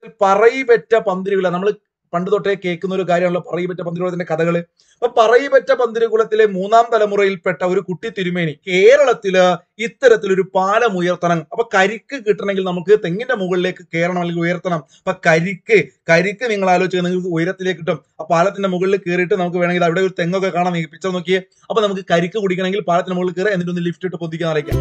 പറയിപെറ്റ പന്തിരുകുല നമ്മൾ പണ്ട് തൊട്ടേ കേൾക്കുന്ന ഒരു കാര്യമാണല്ലോ പറയിപെറ്റ പന്തിരുകുലത്തിന്റെ കഥകള്. അപ്പൊ പറയിപെറ്റ പന്തിരുകുലത്തിലെ 3-ാം തലമുറയിൽപ്പെട്ട ഒരു കുട്ടി തിരുമേനി കേരളത്തില് ഇത്തരത്തിലൊരു പാലം ഉയർത്തണം. അപ്പൊ കരിക്ക് കിട്ടണമെങ്കിൽ നമുക്ക് തെങ്ങിന്റെ മുകളിലേക്ക് കയറണം അല്ലെങ്കിൽ ഉയർത്തണം. അപ്പൊ കരിക്ക് നിങ്ങൾ ആലോചിക്കുക, നിങ്ങൾക്ക് ഉയരത്തിലേക്ക് കിട്ടും. ആ പാലത്തിന്റെ മുകളിൽ കയറിയിട്ട് നമുക്ക് വേണമെങ്കിൽ അവിടെ ഒരു തെങ്ങൊക്കെ കാണാം, ഈ പിക്ചർ നോക്കിയേ. അപ്പൊ നമുക്ക് കരിക്ക് കുടിക്കണമെങ്കിൽ പാലത്തിന്റെ മുകളിൽ കയറി എന്നിട്ട് ഒന്ന് ലിഫ്റ്റ് ഇട്ട് പൊതിക്കാൻ അറിയിക്കാം.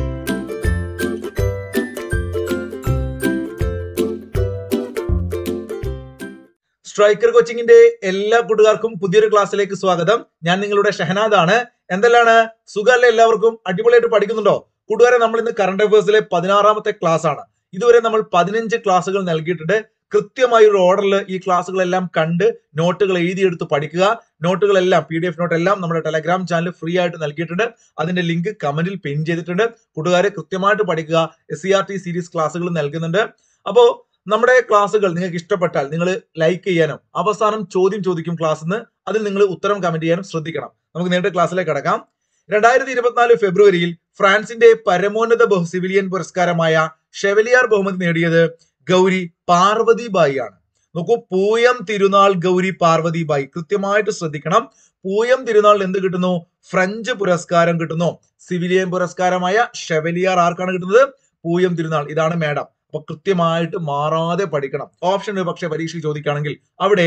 സ്ട്രൈക്കർ കോച്ചിങ്ങിന്റെ എല്ലാ കൂട്ടുകാർക്കും പുതിയൊരു ക്ലാസ്സിലേക്ക് സ്വാഗതം. ഞാൻ നിങ്ങളുടെ ഷഹനാദാണ്. എന്തെല്ലാണ്, സുഖമല്ലേ എല്ലാവർക്കും? അടിപൊളിയായിട്ട് പഠിക്കുന്നുണ്ടോ കൂട്ടുകാരെ? നമ്മൾ ഇന്ന് കറണ്ട് അഫയേഴ്സിലെ 16-ാമത്തെ ക്ലാസ് ആണ്. ഇതുവരെ നമ്മൾ 15 ക്ലാസ്സുകൾ നൽകിയിട്ടുണ്ട്. കൃത്യമായ ഒരു ഓർഡറിൽ ഈ ക്ലാസ്സുകളെല്ലാം കണ്ട് നോട്ടുകൾ എഴുതിയെടുത്ത് പഠിക്കുക. നോട്ടുകളെല്ലാം PDF നോട്ടെല്ലാം നമ്മുടെ ടെലഗ്രാം ചാനൽ ഫ്രീ ആയിട്ട് നൽകിയിട്ടുണ്ട്. അതിന്റെ ലിങ്ക് കമന്റിൽ പിൻ ചെയ്തിട്ടുണ്ട്. കൂട്ടുകാരെ കൃത്യമായിട്ട് പഠിക്കുക. SCRT സീരീസ് ക്ലാസ്സുകൾ നൽകുന്നുണ്ട്. അപ്പോ നമ്മുടെ ക്ലാസ്സുകൾ നിങ്ങൾക്ക് ഇഷ്ടപ്പെട്ടാൽ നിങ്ങൾ ലൈക്ക് ചെയ്യാനും അവസാനം ചോദ്യം ചോദിക്കും ക്ലാസ്സിൽ, അതിൽ നിങ്ങൾ ഉത്തരം കമന്റ് ചെയ്യാനും ശ്രദ്ധിക്കണം. നമുക്ക് നേരിട്ട് ക്ലാസ്സിലേക്ക് കടക്കാം. 2024 ഫെബ്രുവരിയിൽ ഫ്രാൻസിന്റെ പരമോന്നത സിവിലിയൻ പുരസ്കാരമായ ഷെവലിയർ ബഹുമതി നേടിയത് ഗൗരി പാർവതിബായി ആണ്. നോക്കൂ, പൂയം തിരുനാൾ ഗൗരി പാർവതിബായി. കൃത്യമായിട്ട് ശ്രദ്ധിക്കണം. പൂയം തിരുനാളിൽ എന്ത് കിട്ടുന്നു? ഫ്രഞ്ച് പുരസ്കാരം കിട്ടുന്നു. സിവിലിയൻ പുരസ്കാരമായ ഷെവലിയർ ആർക്കാണ് കിട്ടുന്നത്? പൂയം തിരുനാൾ. ഇതാണ് മാഡം. അപ്പൊ കൃത്യമായിട്ട് മാറാതെ പഠിക്കണം. ഓപ്ഷൻ പക്ഷെ പരീക്ഷയ്ക്ക് ചോദിക്കുകയാണെങ്കിൽ അവിടെ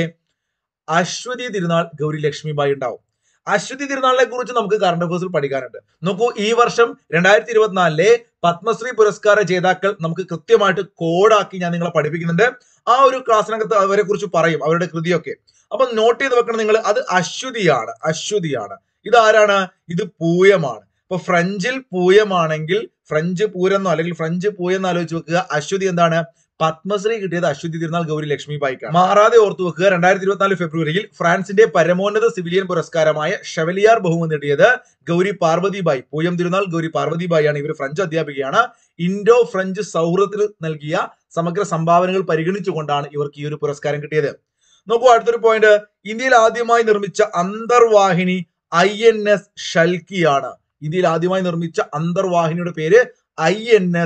അശ്വതി തിരുനാൾ ഗൗരി ലക്ഷ്മിബായി ഉണ്ടാവും. അശ്വതി തിരുനാളിനെ കുറിച്ച് നമുക്ക് കറണ്ട് അഫയേഴ്സിൽ പഠിക്കാനുണ്ട്. നോക്കൂ, ഈ വർഷം 2024 പത്മശ്രീ പുരസ്കാര ജേതാക്കൾ നമുക്ക് കൃത്യമായിട്ട് കോഡാക്കി ഞാൻ നിങ്ങളെ പഠിപ്പിക്കുന്നുണ്ട്. ആ ഒരു ക്ലാസ്സിനകത്ത് അവരെ കുറിച്ച് പറയും, അവരുടെ കൃതിയൊക്കെ. അപ്പൊ നോട്ട് ചെയ്ത് വെക്കണം നിങ്ങൾ. അത് അശ്വതിയാണ്. ഇതാരാണ്? ഇത് പൂയമാണ്. അപ്പൊ ഫ്രഞ്ചിൽ പൂയമാണെങ്കിൽ ഫ്രഞ്ച് പൂരെന്നോ അല്ലെങ്കിൽ ഫ്രഞ്ച് പൂയെന്നോ ആലോചിച്ച് വെക്കുക. അശ്വതി എന്താണ്? പത്മശ്രീ കിട്ടിയത് അശ്വതി തിരുനാൾ ഗൗരി ലക്ഷ്മിബായിക്കാണ്. മാറാതെ ഓർത്തു വെക്കുക. 2024 ഫെബ്രുവരിയിൽ ഫ്രാൻസിന്റെ പരമോന്നത സിവിലിയൻ പുരസ്കാരമായ ഷെവലിയർ ബഹുമതി നേടിയത് ഗൗരി പാർവതിബായി. പൂയം തിരുനാൾ ഗൗരി പാർവതിബായി ആണ്. ഇവർ ഫ്രഞ്ച് അധ്യാപികയാണ്. ഇൻഡോ ഫ്രഞ്ച് സൗഹൃദത്തിൽ നൽകിയ സമഗ്ര സംഭാവനകൾ പരിഗണിച്ചുകൊണ്ടാണ് ഇവർക്ക് ഈ ഒരു പുരസ്കാരം കിട്ടിയത്. നോക്കൂ, അടുത്തൊരു പോയിന്റ്. ഇന്ത്യയിൽ ആദ്യമായി നിർമ്മിച്ച അന്തർവാഹിനി INS ഷൽക്കിയാണ്. ഇന്ത്യയിൽ ആദ്യമായി നിർമ്മിച്ച അന്തർവാഹിനിയുടെ പേര് INS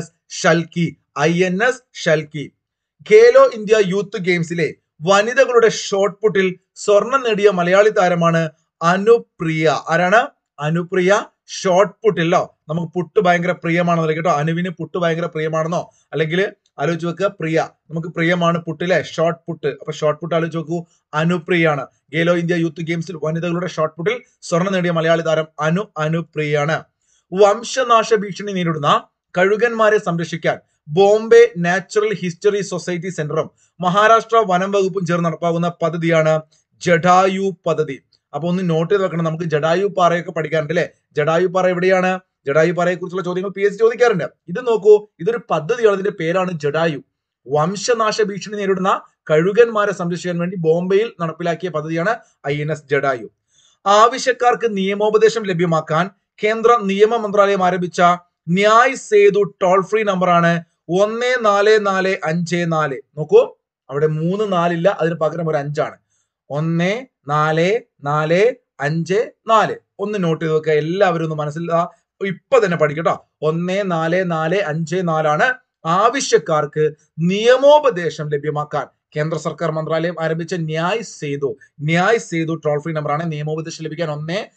Shalki. Khelo India youth ഗെയിംസിലെ വനിതകളുടെ ഷോട്ട് പുട്ടിൽ സ്വർണം നേടിയ മലയാളി താരമാണ് അനുപ്രിയ. ആരാണ്? അനുപ്രിയ. ഷോട്ട് പുട്ടില്ലോ, നമുക്ക് പുട്ട് ഭയങ്കര പ്രിയമാണെന്നല്ലോ കേട്ടോ. അനുവിന് പുട്ട് ഭയങ്കര പ്രിയമാണെന്നോ, അല്ലെങ്കിൽ ആലോചിച്ച് വെക്കുക പ്രിയ, നമുക്ക് പ്രിയമാണ് പുട്ടിലെ ഷോർട്ട് പുട്ട്. അപ്പൊ ഷോർട്ട് പുട്ട് ആലോചിച്ച് നോക്കൂ, അനുപ്രിയാണ്. ഖേലോ ഇന്ത്യ യൂത്ത് ഗെയിംസിൽ വനിതകളുടെ ഷോർട്ട് പുട്ടിൽ സ്വർണം നേടിയ മലയാളി താരം അനുപ്രിയാണ്. വംശനാശ ഭീഷണി നേരിടുന്ന കഴുകന്മാരെ സംരക്ഷിക്കാൻ ബോംബെ നാച്ചുറൽ ഹിസ്റ്ററി സൊസൈറ്റി സെന്ററും മഹാരാഷ്ട്ര വനം വകുപ്പും ചേർന്ന് നടപ്പാക്കുന്ന പദ്ധതിയാണ് ജടായു പദ്ധതി. അപ്പൊ ഒന്ന് നോട്ട് ചെയ്ത് വെക്കണം. നമുക്ക് ജടായു പാറയൊക്കെ പഠിക്കാറുണ്ട് അല്ലെ? ജടായു പാറ എവിടെയാണ്? ജടായു പാറയെ കുറിച്ചുള്ള ചോദ്യങ്ങൾ PH ചോദിക്കാറുണ്ട്. ഇത് നോക്കൂ, ഇതൊരു പദ്ധതിയാണ്. ഇതിന്റെ പേരാണ് ജടായു. വംശനാശ ഭീഷണി നേരിടുന്ന കഴുകന്മാരെ സംരക്ഷിക്കാൻ വേണ്ടി ബോംബെയിൽ നടപ്പിലാക്കിയ പദ്ധതിയാണ് INS ജടായു. ആവശ്യക്കാർക്ക് നിയമോപദേശം ലഭ്യമാക്കാൻ കേന്ദ്ര നിയമ മന്ത്രാലയം ആരംഭിച്ച ന്യായ് സേതു ടോൾ ഫ്രീ നമ്പറാണ് 14454. നോക്കൂ, അവിടെ 3 4 ഇല്ല, അതിന് പകരം ഒരു 5 ആണ്. 14454. ഒന്ന് നോട്ട് ചെയ്ത് വെക്കുക. എല്ലാവരും ഒന്ന് മനസ്സിൽ ഇപ്പൊ തന്നെ പഠിക്കട്ടോ. 14454 ആണ്. ആവശ്യക്കാർക്ക് നിയമോപദേശം ലഭ്യമാക്കാൻ കേന്ദ്ര സർക്കാർ മന്ത്രാലയം ആരംഭിച്ച ന്യായ് സേതു ടോൾ ഫ്രീ നമ്പറാണ്. നിയമോപദേശം ലഭിക്കാൻ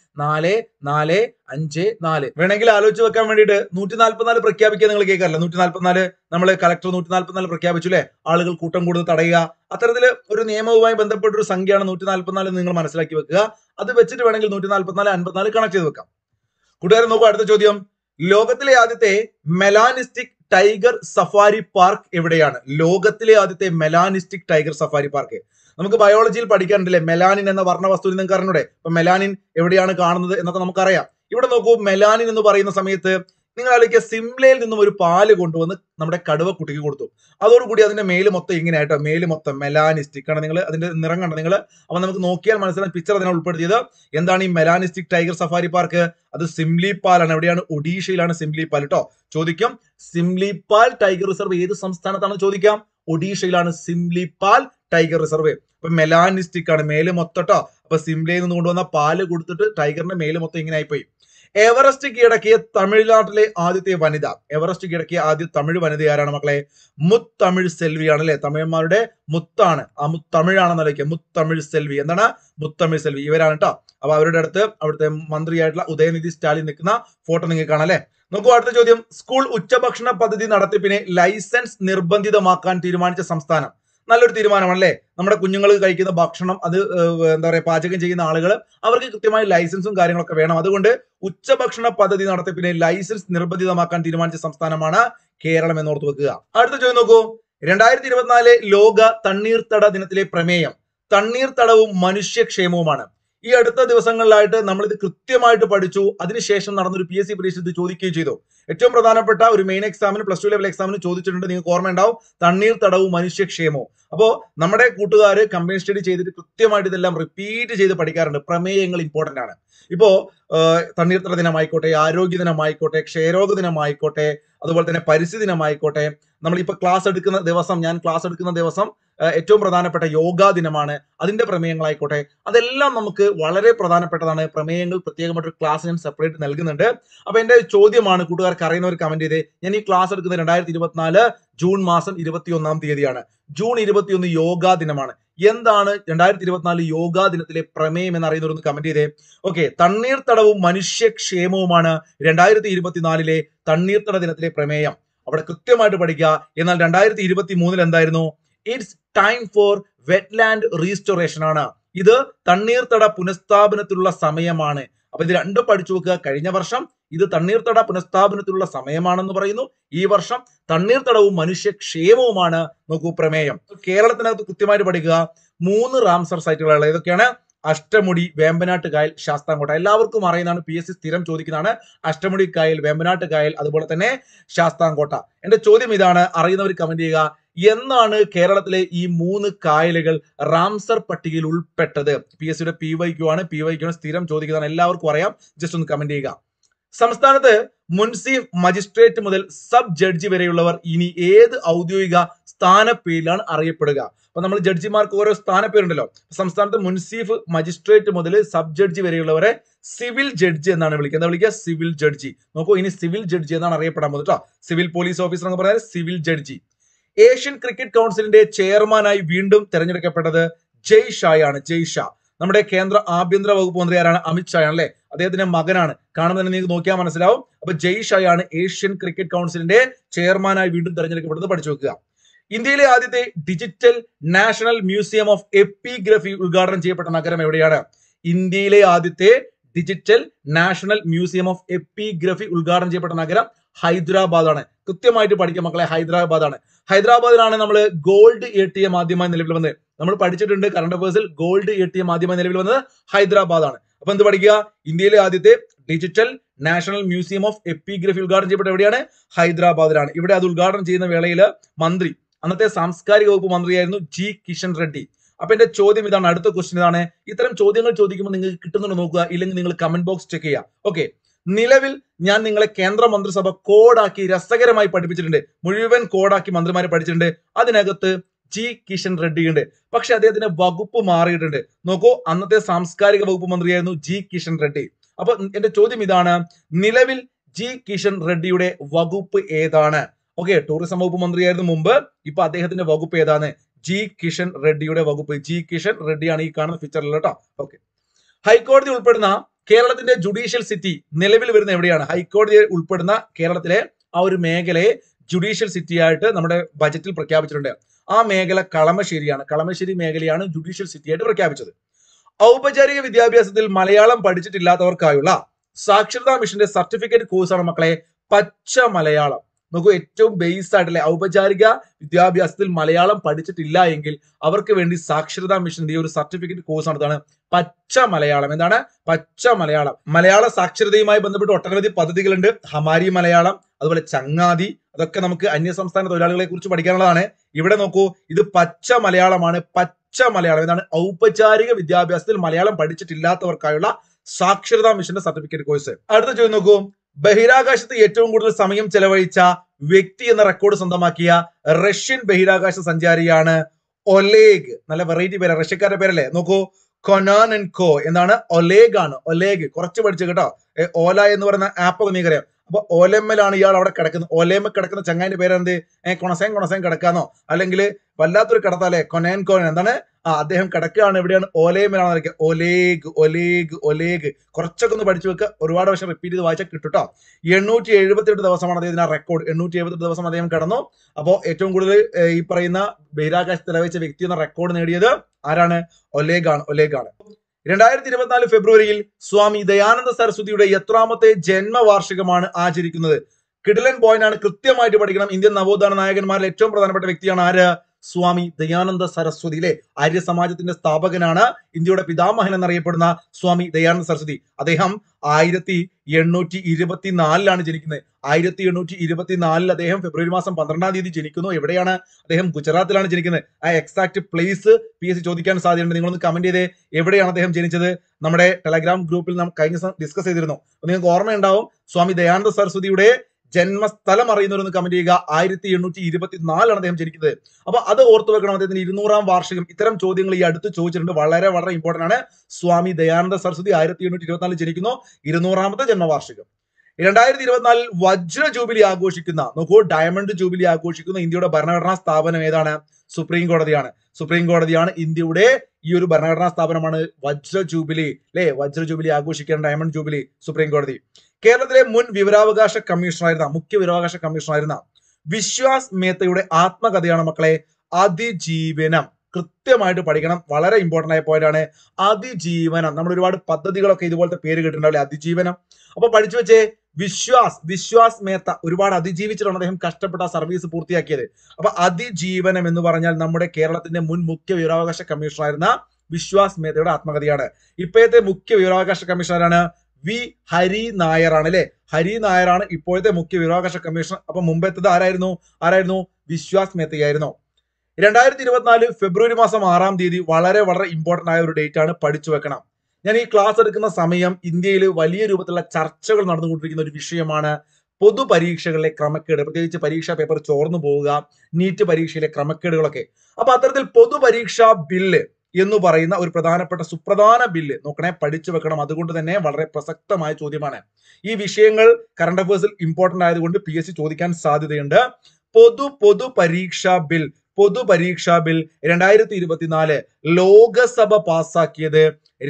14454. വേണമെങ്കിൽ ആലോചിച്ച് വെക്കാൻ വേണ്ടിയിട്ട് 144 പ്രഖ്യാപിക്കാൻ നിങ്ങൾ കേൾക്കാറില്ല. 144 നമ്മള് കളക്ടർ 144 പ്രഖ്യാപിച്ചു അല്ലെ? ആളുകൾ കൂട്ടം കൂടുതൽ തടയുക, അത്തരത്തില് ഒരു നിയമവുമായി ബന്ധപ്പെട്ട ഒരു സംഖ്യയാണ് 144 നിങ്ങൾ മനസ്സിലാക്കി വെക്കുക. അത് വെച്ചിട്ട് വേണമെങ്കിൽ 144 54 കണക്ട് ചെയ്ത് വെക്കാം. കൂട്ടുകാരെ നോക്കൂ, അടുത്ത ചോദ്യം. ലോകത്തിലെ ആദ്യത്തെ മെലാനിസ്റ്റിക് ടൈഗർ സഫാരി പാർക്ക് എവിടെയാണ്? ലോകത്തിലെ ആദ്യത്തെ മെലാനിസ്റ്റിക് ടൈഗർ സഫാരി പാർക്ക് നമുക്ക് ബയോളജിയിൽ പഠിക്കാറുണ്ടല്ലേ? മെലാനിൻ എന്ന വർണ്ണവസ്തു നിങ്ങൾക്ക് അറിഞ്ഞൂടെ? അപ്പൊ മെലാനിൻ എവിടെയാണ് കാണുന്നത് എന്നൊക്കെ നമുക്കറിയാം. ഇവിടെ നോക്കൂ, മെലാനിൻ എന്ന് പറയുന്ന സമയത്ത് നിങ്ങൾ ആലോചിക്കുക, സിംലയിൽ നിന്നും ഒരു പാല് കൊണ്ടുവന്ന് നമ്മുടെ കടുവക്കുട്ടിക്ക് കൊടുത്തു. അതോടുകൂടി അതിന്റെ മേല് മൊത്തം ഇങ്ങനെയായിട്ടോ, മേല് മൊത്തം മെലാനിസ്റ്റിക് ആണ്. നിങ്ങൾ അതിന്റെ നിറം കണ്ട നിങ്ങൾ? അപ്പൊ നമുക്ക് നോക്കിയാൽ മനസ്സിലാകും, പിക്ചർ അതിനെ ഉൾപ്പെടുത്തിയത്. എന്താണ് ഈ മെലാനിസ്റ്റിക് ടൈഗർ സഫാരി പാർക്ക്? അത് സിംലിപാൽ ആണ്. എവിടെയാണ്? ഒഡീഷയിലാണ് സിംലിപാൽ കേട്ടോ. ചോദിക്കാം, സിംലിപാൽ ടൈഗർ റിസർവ് ഏത് സംസ്ഥാനത്താണെന്ന് ചോദിക്കാം. ഒഡീഷയിലാണ് സിംലിപാൽ ടൈഗർ റിസർവ്. അപ്പൊ മെലാനിസ്റ്റിക് ആണ്, മേല് മൊത്തം കേട്ടോ. അപ്പൊ സിംലയിൽ നിന്ന് കൊണ്ടുവന്ന പാല് കൊടുത്തിട്ട് ടൈഗറിന്റെ മേല് മൊത്തം ഇങ്ങനെ ആയിപ്പോയി. എവറസ്റ്റ് കീഴടക്കിയ തമിഴ്നാട്ടിലെ ആദ്യത്തെ വനിത, എവറസ്റ്റ് കീഴടക്കിയ ആദ്യ തമിഴ് വനിത ആരാണ് മക്കളെ? മുത്തമിഴ് സെൽവിയാണ് അല്ലെ. തമിഴന്മാരുടെ മുത്താണ്, ആ മുത്തമിഴാണെന്ന് ആലോചിക്കുക. മുത്തമിഴ് സെൽവി, എന്താണ്? മുത്തമിഴ് സെൽവി, ഇവരാണ് കേട്ടോ. അപ്പൊ അവരുടെ അടുത്ത് അവിടുത്തെ മന്ത്രിയായിട്ടുള്ള ഉദയനിധി സ്റ്റാലിൻ നിൽക്കുന്ന ഫോട്ടോ നിങ്ങൾക്ക് കാണാം അല്ലെ. നോക്കൂ അടുത്ത ചോദ്യം. സ്കൂൾ ഉച്ചഭക്ഷണ പദ്ധതി നടത്തിപ്പിനെ ലൈസൻസ് നിർബന്ധിതമാക്കാൻ തീരുമാനിച്ച സംസ്ഥാനം. നല്ലൊരു തീരുമാനമാണല്ലേ. നമ്മുടെ കുഞ്ഞുങ്ങൾ കഴിക്കുന്ന ഭക്ഷണം അത് എന്താ പറയുക, പാചകം ചെയ്യുന്ന ആളുകൾ അവർക്ക് കൃത്യമായ ലൈസൻസും കാര്യങ്ങളൊക്കെ വേണം. അതുകൊണ്ട് ഉച്ചഭക്ഷണ പദ്ധതി നടത്തിപ്പിനെ ലൈസൻസ് നിർബന്ധിതമാക്കാൻ തീരുമാനിച്ച സംസ്ഥാനമാണ് കേരളം എന്നോർത്ത് വെക്കുക. അടുത്ത ചോദ്യം നോക്കൂ. 2024 ലോക തണ്ണീർത്തട ദിനത്തിലെ പ്രമേയം തണ്ണീർത്തടവും മനുഷ്യക്ഷേമവുമാണ്. ഈ അടുത്ത ദിവസങ്ങളിലായിട്ട് നമ്മൾ ഇത് കൃത്യമായിട്ട് പഠിച്ചു. അതിനുശേഷം നടന്നൊരു PSC പരീക്ഷ ഇത് ചോദിക്കുകയും ചെയ്തു. ഏറ്റവും പ്രധാനപ്പെട്ട ഒരു മെയിൻ എക്സാമിന്, പ്ലസ് 2 ലെവൽ എക്സാമിന് ചോദിച്ചിട്ടുണ്ട്. നിങ്ങൾക്ക് ഓർമ്മയുണ്ടാവും, തണ്ണീർത്തടവും മനുഷ്യക്ഷേമവും. അപ്പോ നമ്മുടെ കൂട്ടുകാർ കമ്പൈൻ സ്റ്റഡി ചെയ്തിട്ട് കൃത്യമായിട്ട് ഇതെല്ലാം റിപ്പീറ്റ് ചെയ്ത് പഠിക്കാറുണ്ട്. പ്രമേയങ്ങൾ ഇമ്പോർട്ടന്റ് ആണ്. ഇപ്പോ തണ്ണീർത്തട ദിനമായിക്കോട്ടെ, ആരോഗ്യ ദിനമായിക്കോട്ടെ, ക്ഷയരോഗ ദിനമായിക്കോട്ടെ, അതുപോലെ തന്നെ പരിസ്ഥിതി ദിനമായിക്കോട്ടെ, നമ്മളിപ്പോ ക്ലാസ് എടുക്കുന്ന ദിവസം, ഞാൻ ക്ലാസ് എടുക്കുന്ന ദിവസം ഏറ്റവും പ്രധാനപ്പെട്ട യോഗാ ദിനമാണ്. അതിന്റെ പ്രമേയങ്ങളായിക്കോട്ടെ, അതെല്ലാം നമുക്ക് വളരെ പ്രധാനപ്പെട്ടതാണ്. പ്രമേയങ്ങൾ പ്രത്യേകമായിട്ടൊരു ക്ലാസ് ഞാൻ സെപ്പറേറ്റ് നൽകുന്നുണ്ട്. അപ്പൊ എന്റെ ചോദ്യമാണ്, കൂട്ടുകാർക്ക് അറിയുന്നവർ കമന്റ് ചെയ്തേ. ഞാൻ ഈ ക്ലാസ് എടുക്കുന്നത് 2024 ജൂൺ മാസം 21-ാം തീയതിയാണ്. ജൂൺ 21 യോഗാ ദിനമാണ്. എന്താണ് 2024 യോഗാ ദിനത്തിലെ പ്രമേയം എന്നറിയുന്നവരൊന്ന് കമന്റ് ചെയ്തേ. ഓക്കെ, തണ്ണീർത്തടവും മനുഷ്യക്ഷേമവുമാണ് 2024 തണ്ണീർത്തട ദിനത്തിലെ പ്രമേയം. അവിടെ കൃത്യമായിട്ട് പഠിക്കുക. എന്നാൽ 2023 എന്തായിരുന്നു? It's time for wetland restoration ആണ്. ഇത് തണ്ണീർത്തട പുനഃസ്ഥാപനത്തിലുള്ള സമയമാണ്. അപ്പൊ ഇത് രണ്ടും പഠിച്ചു വെക്കുക. കഴിഞ്ഞ വർഷം ഇത് തണ്ണീർത്തട പുനഃസ്ഥാപനത്തിലുള്ള സമയമാണെന്ന് പറയുന്നു. ഈ വർഷം തണ്ണീർത്തടവും മനുഷ്യക്ഷേമവുമാണ് നോക്കൂ പ്രമേയം. കേരളത്തിനകത്ത് കൃത്യമായിട്ട് പഠിക്കുക. 3 റാംസർ സൈറ്റുകളുള്ള ഇതൊക്കെയാണ്: അഷ്ടമുടി, വേമ്പനാട്ട് കായൽ, ശാസ്താംകോട്ട. എല്ലാവർക്കും അറിയുന്നതാണ്, PSC സ്ഥിരം ചോദിക്കുന്നതാണ്. അഷ്ടമുടി കായൽ, വേമ്പനാട്ട് കായൽ, അതുപോലെ തന്നെ ശാസ്താംകോട്ട. എന്റെ ചോദ്യം ഇതാണ്, അറിയുന്നവർ കമന്റ് ചെയ്യുക. എന്നാണ് കേരളത്തിലെ ഈ 3 കായലുകൾ റാംസർ പട്ടികയിൽ ഉൾപ്പെട്ടത്? PSCയുടെ PYQ ആണ്. PYQ സ്ഥിരം ചോദിക്കുന്നതാണ്, എല്ലാവർക്കും അറിയാം. ജസ്റ്റ് ഒന്ന് കമന്റ് ചെയ്യുക. സംസ്ഥാനത്ത് മുൻസിഫ്, മജിസ്ട്രേറ്റ് മുതൽ സബ് ജഡ്ജി വരെയുള്ളവർ ഇനി ഏത് ഔദ്യോഗിക സ്ഥാനപ്പേരിലാണ് അറിയപ്പെടുക? അപ്പൊ നമ്മൾ ജഡ്ജിമാർക്ക് ഓരോ സ്ഥാനപ്പേരുണ്ടല്ലോ. സംസ്ഥാനത്ത് മുൻസിഫ്, മജിസ്ട്രേറ്റ് മുതൽ സബ് ജഡ്ജി വരെയുള്ളവരെ സിവിൽ ജഡ്ജി എന്നാണ് വിളിക്കുക. എന്താ വിളിക്കുക? Civil judge. നോക്കൂ, ഇനി സിവിൽ ജഡ്ജി എന്നാണ് അറിയപ്പെടാൻ പോകുന്നത് കേട്ടോ. സിവിൽ പോലീസ് ഓഫീസർ എന്ന് പറഞ്ഞാൽ സിവിൽ ജഡ്ജി. ഏഷ്യൻ ക്രിക്കറ്റ് കൗൺസിലിന്റെ ചെയർമാനായി വീണ്ടും തെരഞ്ഞെടുക്കപ്പെട്ടത് ജയ് ഷായാണ്. ജയ് ഷാ. നമ്മുടെ കേന്ദ്ര ആഭ്യന്തര വകുപ്പ് മന്ത്രി ആരാണ്? അമിത് ഷാ ആണ് അല്ലെ. അദ്ദേഹത്തിന്റെ മകനാണ്. കാണുന്നതിന് നിങ്ങൾക്ക് നോക്കിയാൽ മനസ്സിലാവും. അപ്പൊ ജയ് ഷായാണ് ഏഷ്യൻ ക്രിക്കറ്റ് കൗൺസിലിന്റെ ചെയർമാനായി വീണ്ടും തെരഞ്ഞെടുക്കപ്പെട്ടത്. പഠിച്ചു വെക്കുക. ഇന്ത്യയിലെ ആദ്യത്തെ digital national museum of epigraphy ഉദ്ഘാടനം ചെയ്യപ്പെട്ട നഗരം എവിടെയാണ്? ഇന്ത്യയിലെ ആദ്യത്തെ digital national museum of epigraphy ഉദ്ഘാടനം ചെയ്യപ്പെട്ട നഗരം ഹൈദരാബാദ് ആണ്. കൃത്യമായിട്ട് പഠിക്കുക മക്കളെ, ഹൈദരാബാദ് ആണ്. ഹൈദരാബാദിലാണ് നമ്മൾ ഗോൾഡ് ATM ആദ്യമായി നിലവിൽ വന്നത്. നമ്മൾ പഠിച്ചിട്ടുണ്ട് കറണ്ട് അഫയേഴ്സിൽ, ഗോൾഡ് ATM ആദ്യമായി നിലവിൽ വന്നത് ഹൈദരാബാദ് ആണ്. അപ്പൊ എന്ത് പഠിക്കുക? ഇന്ത്യയിലെ ആദ്യത്തെ digital national museum of epigraphy ഉദ്ഘാടനം ചെയ്യപ്പെട്ട എവിടെയാണ്? ഹൈദരാബാദിലാണ്. ഇവിടെ അത് ഉദ്ഘാടനം ചെയ്യുന്ന വേളയിൽ മന്ത്രി, അന്നത്തെ സാംസ്കാരിക വകുപ്പ് മന്ത്രിയായിരുന്നു G. കിഷൻ റെഡ്ഡി. അപ്പൊ എന്റെ ചോദ്യം ഇതാണ്, അടുത്ത ക്വസ്റ്റ്യൻ ഇതാണ്. ഇത്തരം ചോദ്യങ്ങൾ ചോദിക്കുമ്പോൾ നിങ്ങൾക്ക് കിട്ടുന്നുണ്ടോ നോക്കുക, ഇല്ലെങ്കിൽ നിങ്ങൾ കമന്റ് ബോക്സ് ചെക്ക് ചെയ്യുക. ഓക്കെ, നിലവിൽ ഞാൻ നിങ്ങളെ കേന്ദ്ര മന്ത്രിസഭ കോഡാക്കി രസകരമായി പഠിപ്പിച്ചിട്ടുണ്ട്. മുഴുവൻ കോഡാക്കി മന്ത്രിമാരെ പഠിച്ചിട്ടുണ്ട്. അതിനകത്ത് G. കിഷൻ റെഡ്ഡി ഉണ്ട്. പക്ഷെ അദ്ദേഹത്തിന്റെ വകുപ്പ് മാറിയിട്ടുണ്ട്. നോക്കൂ, അന്നത്തെ സാംസ്കാരിക വകുപ്പ് മന്ത്രിയായിരുന്നു G. കിഷൻ റെഡ്ഡി. അപ്പൊ എന്റെ ചോദ്യം ഇതാണ്, നിലവിൽ G. കിഷൻ റെഡ്ഡിയുടെ വകുപ്പ് ഏതാണ്? ഓക്കെ, ടൂറിസം വകുപ്പ് മന്ത്രിയായിരുന്നു മുമ്പ്. ഇപ്പൊ അദ്ദേഹത്തിന്റെ വകുപ്പ് ഏതാണ്? G. കിഷൻ റെഡ്ഡിയുടെ വകുപ്പ്. G. കിഷൻ റെഡ്ഡിയാണ് ഈ കാണുന്ന പിക്ചറിൽ കേട്ടോ. ഓക്കെ, ഹൈക്കോടതി ഉൾപ്പെടുന്ന കേരളത്തിന്റെ ജുഡീഷ്യൽ സിറ്റി നിലവിൽ വരുന്ന എവിടെയാണ്? ഹൈക്കോടതി ഉൾപ്പെടുന്ന കേരളത്തിലെ ആ ഒരു മേഖലയെ ജുഡീഷ്യൽ സിറ്റി ആയിട്ട് നമ്മുടെ ബജറ്റിൽ പ്രഖ്യാപിച്ചിട്ടുണ്ട്. ആ മേഖല കളമശ്ശേരിയാണ്. കളമശ്ശേരി മേഖലയാണ് ജുഡീഷ്യൽ സിറ്റി ആയിട്ട് പ്രഖ്യാപിച്ചത്. ഔപചാരിക വിദ്യാഭ്യാസത്തിൽ മലയാളം പഠിച്ചിട്ടില്ലാത്തവർക്കായുള്ള സാക്ഷരതാ മിഷന്റെ സർട്ടിഫിക്കറ്റ് കോഴ്സാണ് മക്കളെ പച്ച മലയാളം. നോക്കൂ, ഏറ്റവും ബേസ് ആയിട്ടല്ലേ, ഔപചാരിക വിദ്യാഭ്യാസത്തിൽ മലയാളം പഠിച്ചിട്ടില്ല എങ്കിൽ അവർക്ക് വേണ്ടി സാക്ഷരതാ മിഷന്റെ ഒരു സർട്ടിഫിക്കറ്റ് കോഴ്സാണ് ഇതാണ് പച്ച മലയാളം. എന്താണ് പച്ച മലയാളം? മലയാള സാക്ഷരതയുമായി ബന്ധപ്പെട്ട് ഒട്ടനവധി പദ്ധതികളുണ്ട്. ഹമാരി മലയാളം, അതുപോലെ ചങ്ങാതി, അതൊക്കെ നമുക്ക് അന്യസംസ്ഥാന തൊഴിലാളികളെ കുറിച്ച് പഠിക്കാനുള്ളതാണ്. ഇവിടെ നോക്കൂ, ഇത് പച്ച മലയാളമാണ്. പച്ച മലയാളം എന്താണ്? ഔപചാരിക വിദ്യാഭ്യാസത്തിൽ മലയാളം പഠിച്ചിട്ടില്ലാത്തവർക്കായുള്ള സാക്ഷരതാ മിഷന്റെ സർട്ടിഫിക്കറ്റ് കോഴ്സ്. അടുത്ത ചോദ്യം നോക്കൂ, ബഹിരാകാശത്ത് ഏറ്റവും കൂടുതൽ സമയം ചെലവഴിച്ച വ്യക്തി എന്ന റെക്കോർഡ് സ്വന്തമാക്കിയ റഷ്യൻ ബഹിരാകാശ സഞ്ചാരിയാണ് ഒലേഗ്. നല്ല വെറൈറ്റി പേര്, റഷ്യക്കാരുടെ പേരല്ലേ. നോക്കൂ, കൊനാൻ ആൻഡ് കോ എന്താണ്? ഒലേഗ് ആണ്. ഒലേഗ് കുറച്ച് പഠിച്ചു കേട്ടോ. ഓല എന്ന് പറയുന്ന ആപ്പ് ഒക്കെ നിങ്ങൾക്കറിയാം. അപ്പൊ ഓലമ്മലാണ് ഇയാൾ അവിടെ കിടക്കുന്നത്. ഓലമ്മ കിടക്കുന്ന ചങ്ങായിന്റെ പേരെന്ത്? കൊണസേൻ കൊണസേൻ കിടക്കാന്നോ, അല്ലെങ്കിൽ വല്ലാത്തൊരു കിടത്താലേ കൊനേൻ കോൻ എന്താണ്? അദ്ദേഹം കിടക്കുകയാണ്. എവിടെയാണ്? ഓലയമ്മലാണ്. ഒലേഗ് ഒലേഗ് ഒലേഗ് കുറച്ചൊക്കെ ഒന്ന് പഠിച്ചു വെക്കുക. ഒരുപാട് വർഷം റിപ്പീറ്റ് ചെയ്ത് വായിച്ചാൽ കിട്ടും കേട്ടോ. 878 ദിവസമാണ് അദ്ദേഹത്തിന്റെ റെക്കോർഡ്. 878 ദിവസം അദ്ദേഹം കടന്നു. അപ്പോൾ ഏറ്റവും കൂടുതൽ ഈ പറയുന്ന ബഹിരാകാശത്ത് ചെലവഴിച്ച വ്യക്തി എന്ന റെക്കോർഡ് നേടിയത് ആരാണ്? ഒലേഗ് ആണ്. ഒലേഗ് ആണ്. 2024 ഫെബ്രുവരിയിൽ സ്വാമി ദയാനന്ദ സരസ്വതിയുടെ എത്രാമത്തെ ജന്മവാർഷികമാണ് ആചരിക്കുന്നത്? കിടിലൻ പോയിന്റ് ആണ്, കൃത്യമായിട്ട് പഠിക്കണം. ഇന്ത്യൻ നവോത്ഥാന നായകന്മാരിൽ ഏറ്റവും പ്രധാനപ്പെട്ട വ്യക്തിയാണ് ആര്? സ്വാമി ദയാനന്ദ സരസ്വതി. അല്ലെ, ആര്യ സമാജത്തിന്റെ സ്ഥാപകനാണ്. ഇന്ത്യയുടെ പിതാമഹൻ എന്നറിയപ്പെടുന്ന സ്വാമി ദയാനന്ദ സരസ്വതി. അദ്ദേഹം 1824 ജനിക്കുന്നത്. 1824 അദ്ദേഹം ഫെബ്രുവരി മാസം 12-ാം തീയതി ജനിക്കുന്നു. എവിടെയാണ്? അദ്ദേഹം ഗുജറാത്തിലാണ് ജനിക്കുന്നത്. ആ എക്സാക്ട് പ്ലേസ് PSC ചോദിക്കാൻ സാധ്യതയുണ്ട്. നിങ്ങളൊന്ന് കമന്റ് ചെയ്തേ, എവിടെയാണ് അദ്ദേഹം ജനിച്ചത്? നമ്മുടെ ടെലഗ്രാം ഗ്രൂപ്പിൽ നാം കഴിഞ്ഞ ദിവസം ഡിസ്കസ് ചെയ്തിരുന്നു. നിങ്ങൾക്ക് ഓർമ്മയുണ്ടാവും. സ്വാമി ദയാനന്ദ സരസ്വതിയുടെ ജന്മസ്ഥലം അറിയുന്നവരൊന്ന് കമന്റ് ചെയ്യുക. 1824 അദ്ദേഹം ജനിക്കുന്നത്. അപ്പൊ അത് ഓർത്തു വെക്കണം. അദ്ദേഹത്തിന് 200-ാം വാർഷികം. ഇത്തരം ചോദ്യങ്ങൾ ഈ അടുത്ത് ചോദിച്ചിട്ടുണ്ട്. വളരെ വളരെ ഇമ്പോർട്ടന്റ് ആണ്. സ്വാമി ദയാനന്ദ സരസ്വതി 1824 ജനിക്കുന്നു. 200-ാമത്തെ ജന്മവാർഷികം. 2024 വജ്ര ജൂബിലി ആഘോഷിക്കുന്ന, നോക്കൂ, ഡയമണ്ട് ജൂബിലി ആഘോഷിക്കുന്ന ഇന്ത്യയുടെ ഭരണഘടനാ സ്ഥാപനം ഏതാണ്? സുപ്രീം കോടതിയാണ്. സുപ്രീം കോടതിയാണ് ഇന്ത്യയുടെ ഈ ഒരു ഭരണഘടനാ സ്ഥാപനമാണ്. വജ്ര ജൂബിലി അല്ലെ, വജ്ര ജൂബിലി ആഘോഷിക്കാൻ ഡയമണ്ട് ജൂബിലി സുപ്രീം കോടതി. കേരളത്തിലെ മുൻ വിവരാവകാശ കമ്മീഷണറായിരുന്ന, മുഖ്യ വിവരാവകാശ കമ്മീഷണറായിരുന്ന വിശ്വാസ് മേത്തയുടെ ആത്മകഥയാണ് മക്കളെ അതിജീവനം. കൃത്യമായിട്ട് പഠിക്കണം. വളരെ ഇമ്പോർട്ടന്റ് ആയ പോയിന്റ് ആണ് അതിജീവനം. നമ്മൾ ഒരുപാട് പദ്ധതികളൊക്കെ ഇതുപോലത്തെ പേര് കേട്ടിട്ടുണ്ടാവില്ലേ, അതിജീവനം. അപ്പൊ പഠിച്ചു വെച്ചേ, വിശ്വാസ് മേത്ത ഒരുപാട് അതിജീവിച്ചിട്ടാണ് അദ്ദേഹം കഷ്ടപ്പെട്ട സർവീസ് പൂർത്തിയാക്കിയത്. അപ്പൊ അതിജീവനം എന്ന് പറഞ്ഞാൽ നമ്മുടെ കേരളത്തിന്റെ മുൻ മുഖ്യ വിവരാവകാശ കമ്മീഷണറായിരുന്ന വിശ്വാസ് മേത്തയുടെ ആത്മകഥയാണ്. ഇപ്പോഴത്തെ മുഖ്യ വിവരാവകാശ കമ്മീഷണറാണ് വി ഹരി നായർ ആണ്. അല്ലെ, ഹരി നായരാണ് ഇപ്പോഴത്തെ മുഖ്യ വിവരാവകാശ കമ്മീഷണർ. അപ്പൊ മുമ്പത്തേത് ആരായിരുന്നു? വിശ്വാസ് മേത്തയായിരുന്നു. 2024 ഫെബ്രുവരി മാസം 6-ാം തീയതി വളരെ വളരെ ഇമ്പോർട്ടന്റ് ആയ ഒരു ഡേറ്റ് ആണ്, പഠിച്ചു വെക്കണം. ഞാൻ ഈ ക്ലാസ് എടുക്കുന്ന സമയം ഇന്ത്യയിൽ വലിയ രൂപത്തിലുള്ള ചർച്ചകൾ നടന്നുകൊണ്ടിരിക്കുന്ന ഒരു വിഷയമാണ് പൊതുപരീക്ഷകളിലെ ക്രമക്കേട്, പ്രത്യേകിച്ച് പരീക്ഷാ പേപ്പർ ചോർന്നു പോവുക, നീറ്റ് പരീക്ഷയിലെ ക്രമക്കേടുകളൊക്കെ. അപ്പൊ അത്തരത്തിൽ പൊതുപരീക്ഷാ ബില്ല് എന്ന് പറയുന്ന ഒരു പ്രധാനപ്പെട്ട സുപ്രധാന ബില്ല് നോക്കണേ, പഠിച്ചു വെക്കണം. അതുകൊണ്ട് തന്നെ വളരെ പ്രസക്തമായ ചോദ്യമാണ്. ഈ വിഷയങ്ങൾ കറണ്ട് അഫയേഴ്സിൽ ഇമ്പോർട്ടന്റ് ആയതുകൊണ്ട് PSC ചോദിക്കാൻ സാധ്യതയുണ്ട്. പൊതുപരീക്ഷാ ബിൽ 2024 ലോകസഭ പാസാക്കിയത്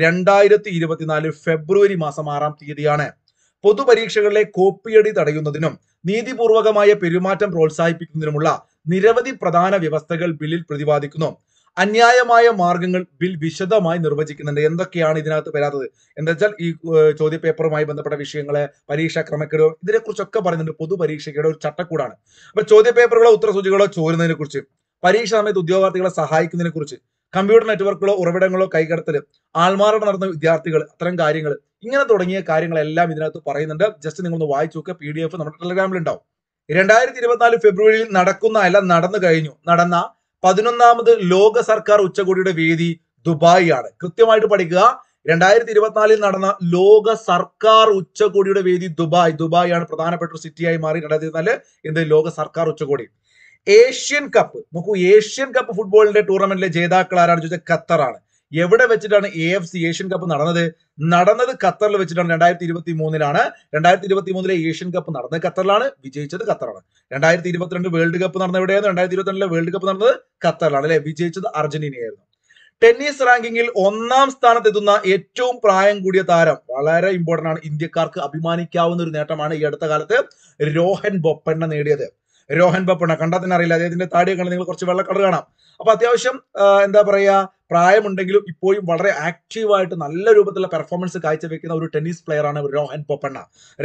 2024 ഫെബ്രുവരി മാസം 6-ാം തീയതിയാണ്. പൊതുപരീക്ഷകളിലെ കോപ്പിയടി തടയുന്നതിനും നീതിപൂർവകമായ പെരുമാറ്റം പ്രോത്സാഹിപ്പിക്കുന്നതിനുമുള്ള നിരവധി പ്രധാന വ്യവസ്ഥകൾ ബില്ലിൽ പ്രതിപാദിക്കുന്നു. അന്യായമായ മാർഗങ്ങൾ ബിൽ വിശദമായി നിർവചിക്കുന്നുണ്ട്. എന്തൊക്കെയാണ് ഇതിനകത്ത് വരാത്തത്? എന്താ വെച്ചാൽ ഈ ചോദ്യപേപ്പറുമായി ബന്ധപ്പെട്ട വിഷയങ്ങള്, പരീക്ഷാ ക്രമക്കേടോ, ഇതിനെക്കുറിച്ചൊക്കെ പറയുന്നുണ്ട്. പൊതുപരീക്ഷയുടെ ഒരു ചട്ടക്കൂടാണ്. അപ്പൊ ചോദ്യപേപ്പറുകളോ ഉത്തരസൂചികളോ ചോരുന്നതിനെ കുറിച്ച്, പരീക്ഷ സമയത്ത് ഉദ്യോഗാർത്ഥികളെ സഹായിക്കുന്നതിനെ കുറിച്ച്, കമ്പ്യൂട്ടർ നെറ്റ്വർക്കുകളോ ഉറവിടങ്ങളോ കൈകടത്തൽ, ആൾമാറാട്ടം നടന്ന വിദ്യാർത്ഥികൾ, അത്തരം കാര്യങ്ങൾ, ഇങ്ങനെ തുടങ്ങിയ കാര്യങ്ങളെല്ലാം ഇതിനകത്ത് പറയുന്നുണ്ട്. ജസ്റ്റ് നിങ്ങളൊന്ന് വായിച്ചു നോക്കുക. PDF നമ്മുടെ ടെലഗ്രാമിൽ ഉണ്ടാവും. 2024 ഫെബ്രുവരിയിൽ നടന്നു കഴിഞ്ഞു നടന്ന 11ാമത് ലോക സർക്കാർ ഉച്ചകോടിയുടെ വേദി ദുബായ് ആണ്. കൃത്യമായിട്ട് പഠിക്കുക. 2024 നടന്ന ലോക സർക്കാർ ഉച്ചകോടിയുടെ വേദി ദുബായ് ആണ്. പ്രധാനപ്പെട്ട ഒരു സിറ്റിയായി മാറി 2024 എന്ത് ലോക സർക്കാർ ഉച്ചകോടി. ഏഷ്യൻ കപ്പ് നോക്കൂ, ഏഷ്യൻ കപ്പ് ഫുട്ബോളിന്റെ ടൂർണമെന്റിലെ ജേതാക്കൾ ആരാണ് ചോദിച്ചാൽ ഖത്തറാണ്. എവിടെ വെച്ചിട്ടാണ് AFC ഏഷ്യൻ കപ്പ് നടന്നത് ഖത്തറിൽ വെച്ചിട്ടാണ്. 2023 2023 ഏഷ്യൻ കപ്പ് നടന്നത് ഖത്തറിലാണ്, വിജയിച്ചത് ഖത്തറാണ്. 2022 വേൾഡ് കപ്പ് നടന്ന എവിടെയായിരുന്നു? 2022 വേൾഡ് കപ്പ് നടന്നത് ഖത്തറിലാണ് അല്ലെ, വിജയിച്ചത് അർജന്റീനയായിരുന്നു. ടെന്നീസ് റാങ്കിങ്ങിൽ 1-ാം സ്ഥാനത്തെത്തുന്ന ഏറ്റവും പ്രായം കൂടിയ താരം, വളരെ ഇമ്പോർട്ടന്റ് ആണ്, ഇന്ത്യക്കാർക്ക് അഭിമാനിക്കാവുന്ന ഒരു നേട്ടമാണ് ഈ അടുത്ത കാലത്ത് രോഹൻ ബൊപ്പണ്ണ നേടിയത്. രോഹൻ ബൊപ്പണ്ണ കണ്ടാൽ തന്നെ അറിയില്ല, അദ്ദേഹത്തിന്റെ താടിയെ കണ്ട് നിങ്ങൾ കുറച്ച് വെള്ളക്കട കാണാം. അപ്പൊ അത്യാവശ്യം എന്താ പറയാ, പ്രായമുണ്ടെങ്കിലും ഇപ്പോഴും വളരെ ആക്റ്റീവായിട്ട് നല്ല രൂപത്തിലുള്ള പെർഫോമൻസ് കാഴ്ചവെക്കുന്ന ഒരു ടെന്നീസ് പ്ലെയർ ആണ് രോഹൻ ബൊപ്പണ്ണ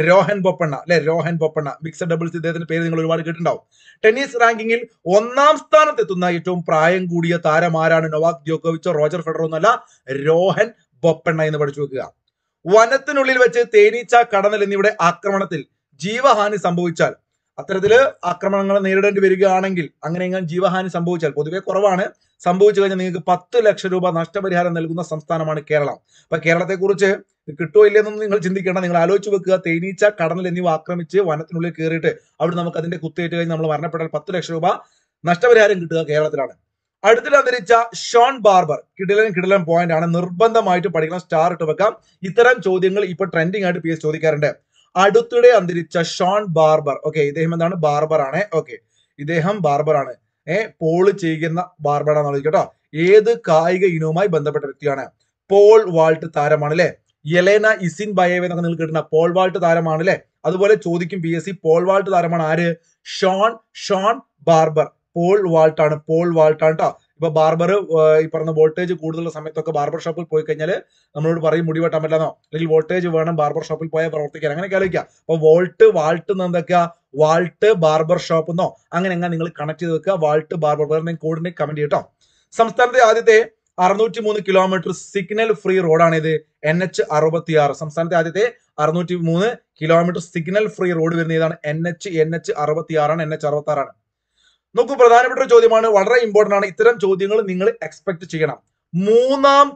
അല്ലെ, രോഹൻ ബൊപ്പണ്ണ. മിക്സഡ് ഡബിൾസ് ഇദ്ദേഹത്തിന്റെ പേര് നിങ്ങൾ ഒരുപാട് കേട്ടിട്ടുണ്ടാവും. ടെന്നീസ് റാങ്കിങ്ങിൽ 1-ാം സ്ഥാനത്തെത്തുന്ന ഏറ്റവും പ്രായം കൂടിയ താരം ആരാണ്? നൊവാക് ജോക്കോവിച്ചോ റോജർ ഫെഡറോ എന്നല്ല, രോഹൻ ബൊപ്പണ്ണ എന്ന് പഠിച്ചു വെക്കുക. വനത്തിനുള്ളിൽ വെച്ച് തേനീച്ച, കടന്നൽ എന്നിവയുടെ ആക്രമണത്തിൽ ജീവഹാനി സംഭവിച്ചാൽ, അത്തരത്തില് ആക്രമണങ്ങൾ നേരിടേണ്ടി വരികയാണെങ്കിൽ, അങ്ങനെ ജീവഹാനി സംഭവിച്ചാൽ, പൊതുവെ കുറവാണ്, സംഭവിച്ചു കഴിഞ്ഞാൽ നിങ്ങൾക്ക് 10 ലക്ഷം രൂപ നഷ്ടപരിഹാരം നൽകുന്ന സംസ്ഥാനമാണ് കേരളം. അപ്പൊ കേരളത്തെ കുറിച്ച് കിട്ടുമോ ഇല്ലെന്നൊന്നും നിങ്ങൾ ചിന്തിക്കേണ്ട. നിങ്ങൾ ആലോചിച്ച് വെക്കുക, തേനീച്ച, കടന്നൽ എന്നിവ ആക്രമിച്ച് വനത്തിനുള്ളിൽ കയറിയിട്ട് അവിടെ നമുക്ക് അതിന്റെ കുത്തേറ്റ് കഴിഞ്ഞ് നമ്മൾ മരണപ്പെട്ടാൽ 10 ലക്ഷം രൂപ നഷ്ടപരിഹാരം കിട്ടുക കേരളത്തിലാണ്. അടുത്തിട്ട് അന്തരിച്ച ഷോൺ ബാർബർ. കിടിലൻ പോയിന്റ് ആണ്, നിർബന്ധമായിട്ട് പഠിക്കണം, സ്റ്റാർ ഇട്ട് വെക്കാം. ഇത്തരം ചോദ്യങ്ങൾ ഇപ്പൊ ട്രെൻഡിങ് ആയിട്ട് PS ചോദിക്കാറുണ്ട്. അടുത്തിടെ അന്തരിച്ച ഷോൺ ബാർബർ. ഓക്കെ, ഇദ്ദേഹം എന്താണ്? ബാർബർ ആണ്. ഓക്കെ, ഇദ്ദേഹം ബാർബർ ആണ്. പോള് ചെയ്യുന്ന ബാർബർ ആണെന്ന് കേട്ടോ. ഏത് കായിക ഇനവുമായി ബന്ധപ്പെട്ട വ്യക്തിയാണ്? പോൾ വാൾട്ട് താരമാണ് അല്ലെ. യെലേന ഇസിൻബയേവ് എന്നൊക്കെ നിങ്ങൾ കേട്ടിട്ടുണ്ട. പോൾ വാൾട്ട് താരമാണ് അല്ലെ. അതുപോലെ ചോദിക്കും PS, പോൾ വാൾട്ട് താരമാണ് ആര്? Sean barber. പോൾ വാൾട്ട് ആണ് കേട്ടോ. ഇപ്പൊ ബാർബർ ഈ പറഞ്ഞ വോൾട്ടേജ് കൂടുതലുള്ള സമയത്തൊക്കെ ബാർബർ ഷോപ്പിൽ പോയി കഴിഞ്ഞാൽ നമ്മളോട് പറയും മുടി വെട്ടാൻ പറ്റില്ലെന്നോ, അല്ലെങ്കിൽ വോൾട്ടേജ് വേണം ബാർബർ ഷോപ്പിൽ പോയാൽ പ്രവർത്തിക്കാൻ, അങ്ങനെയൊക്കെ ആലോചിക്കുക. അപ്പൊ വാൾട്ട് എന്തൊക്കെയാ? വാൾട്ട് ബാർബർ ഷോപ്പ് എന്നോ അങ്ങനെ നിങ്ങൾ കണക്ട് ചെയ്ത് വെക്കുക. വാൾട്ട് ബാർബർ കോഡിനെ കമന്റ് ചെയ്യട്ടോ. സംസ്ഥാനത്തെ ആദ്യത്തെ 603 കിലോമീറ്റർ സിഗ്നൽ ഫ്രീ റോഡാണ് ഇത്, NH 66. സംസ്ഥാനത്തെ ആദ്യത്തെ 603 കിലോമീറ്റർ സിഗ്നൽ ഫ്രീ റോഡ് വരുന്ന ഏതാണ്? NH 66 ആണ്, NH 66 ആണ്. നോക്കൂ, പ്രധാനപ്പെട്ട ഒരു ചോദ്യമാണ്, വളരെ ഇമ്പോർട്ടന്റ് ആണ്. ഇത്തരം ചോദ്യങ്ങൾ നിങ്ങൾ എക്സ്പെക്ട് ചെയ്യണം. മൂന്നാം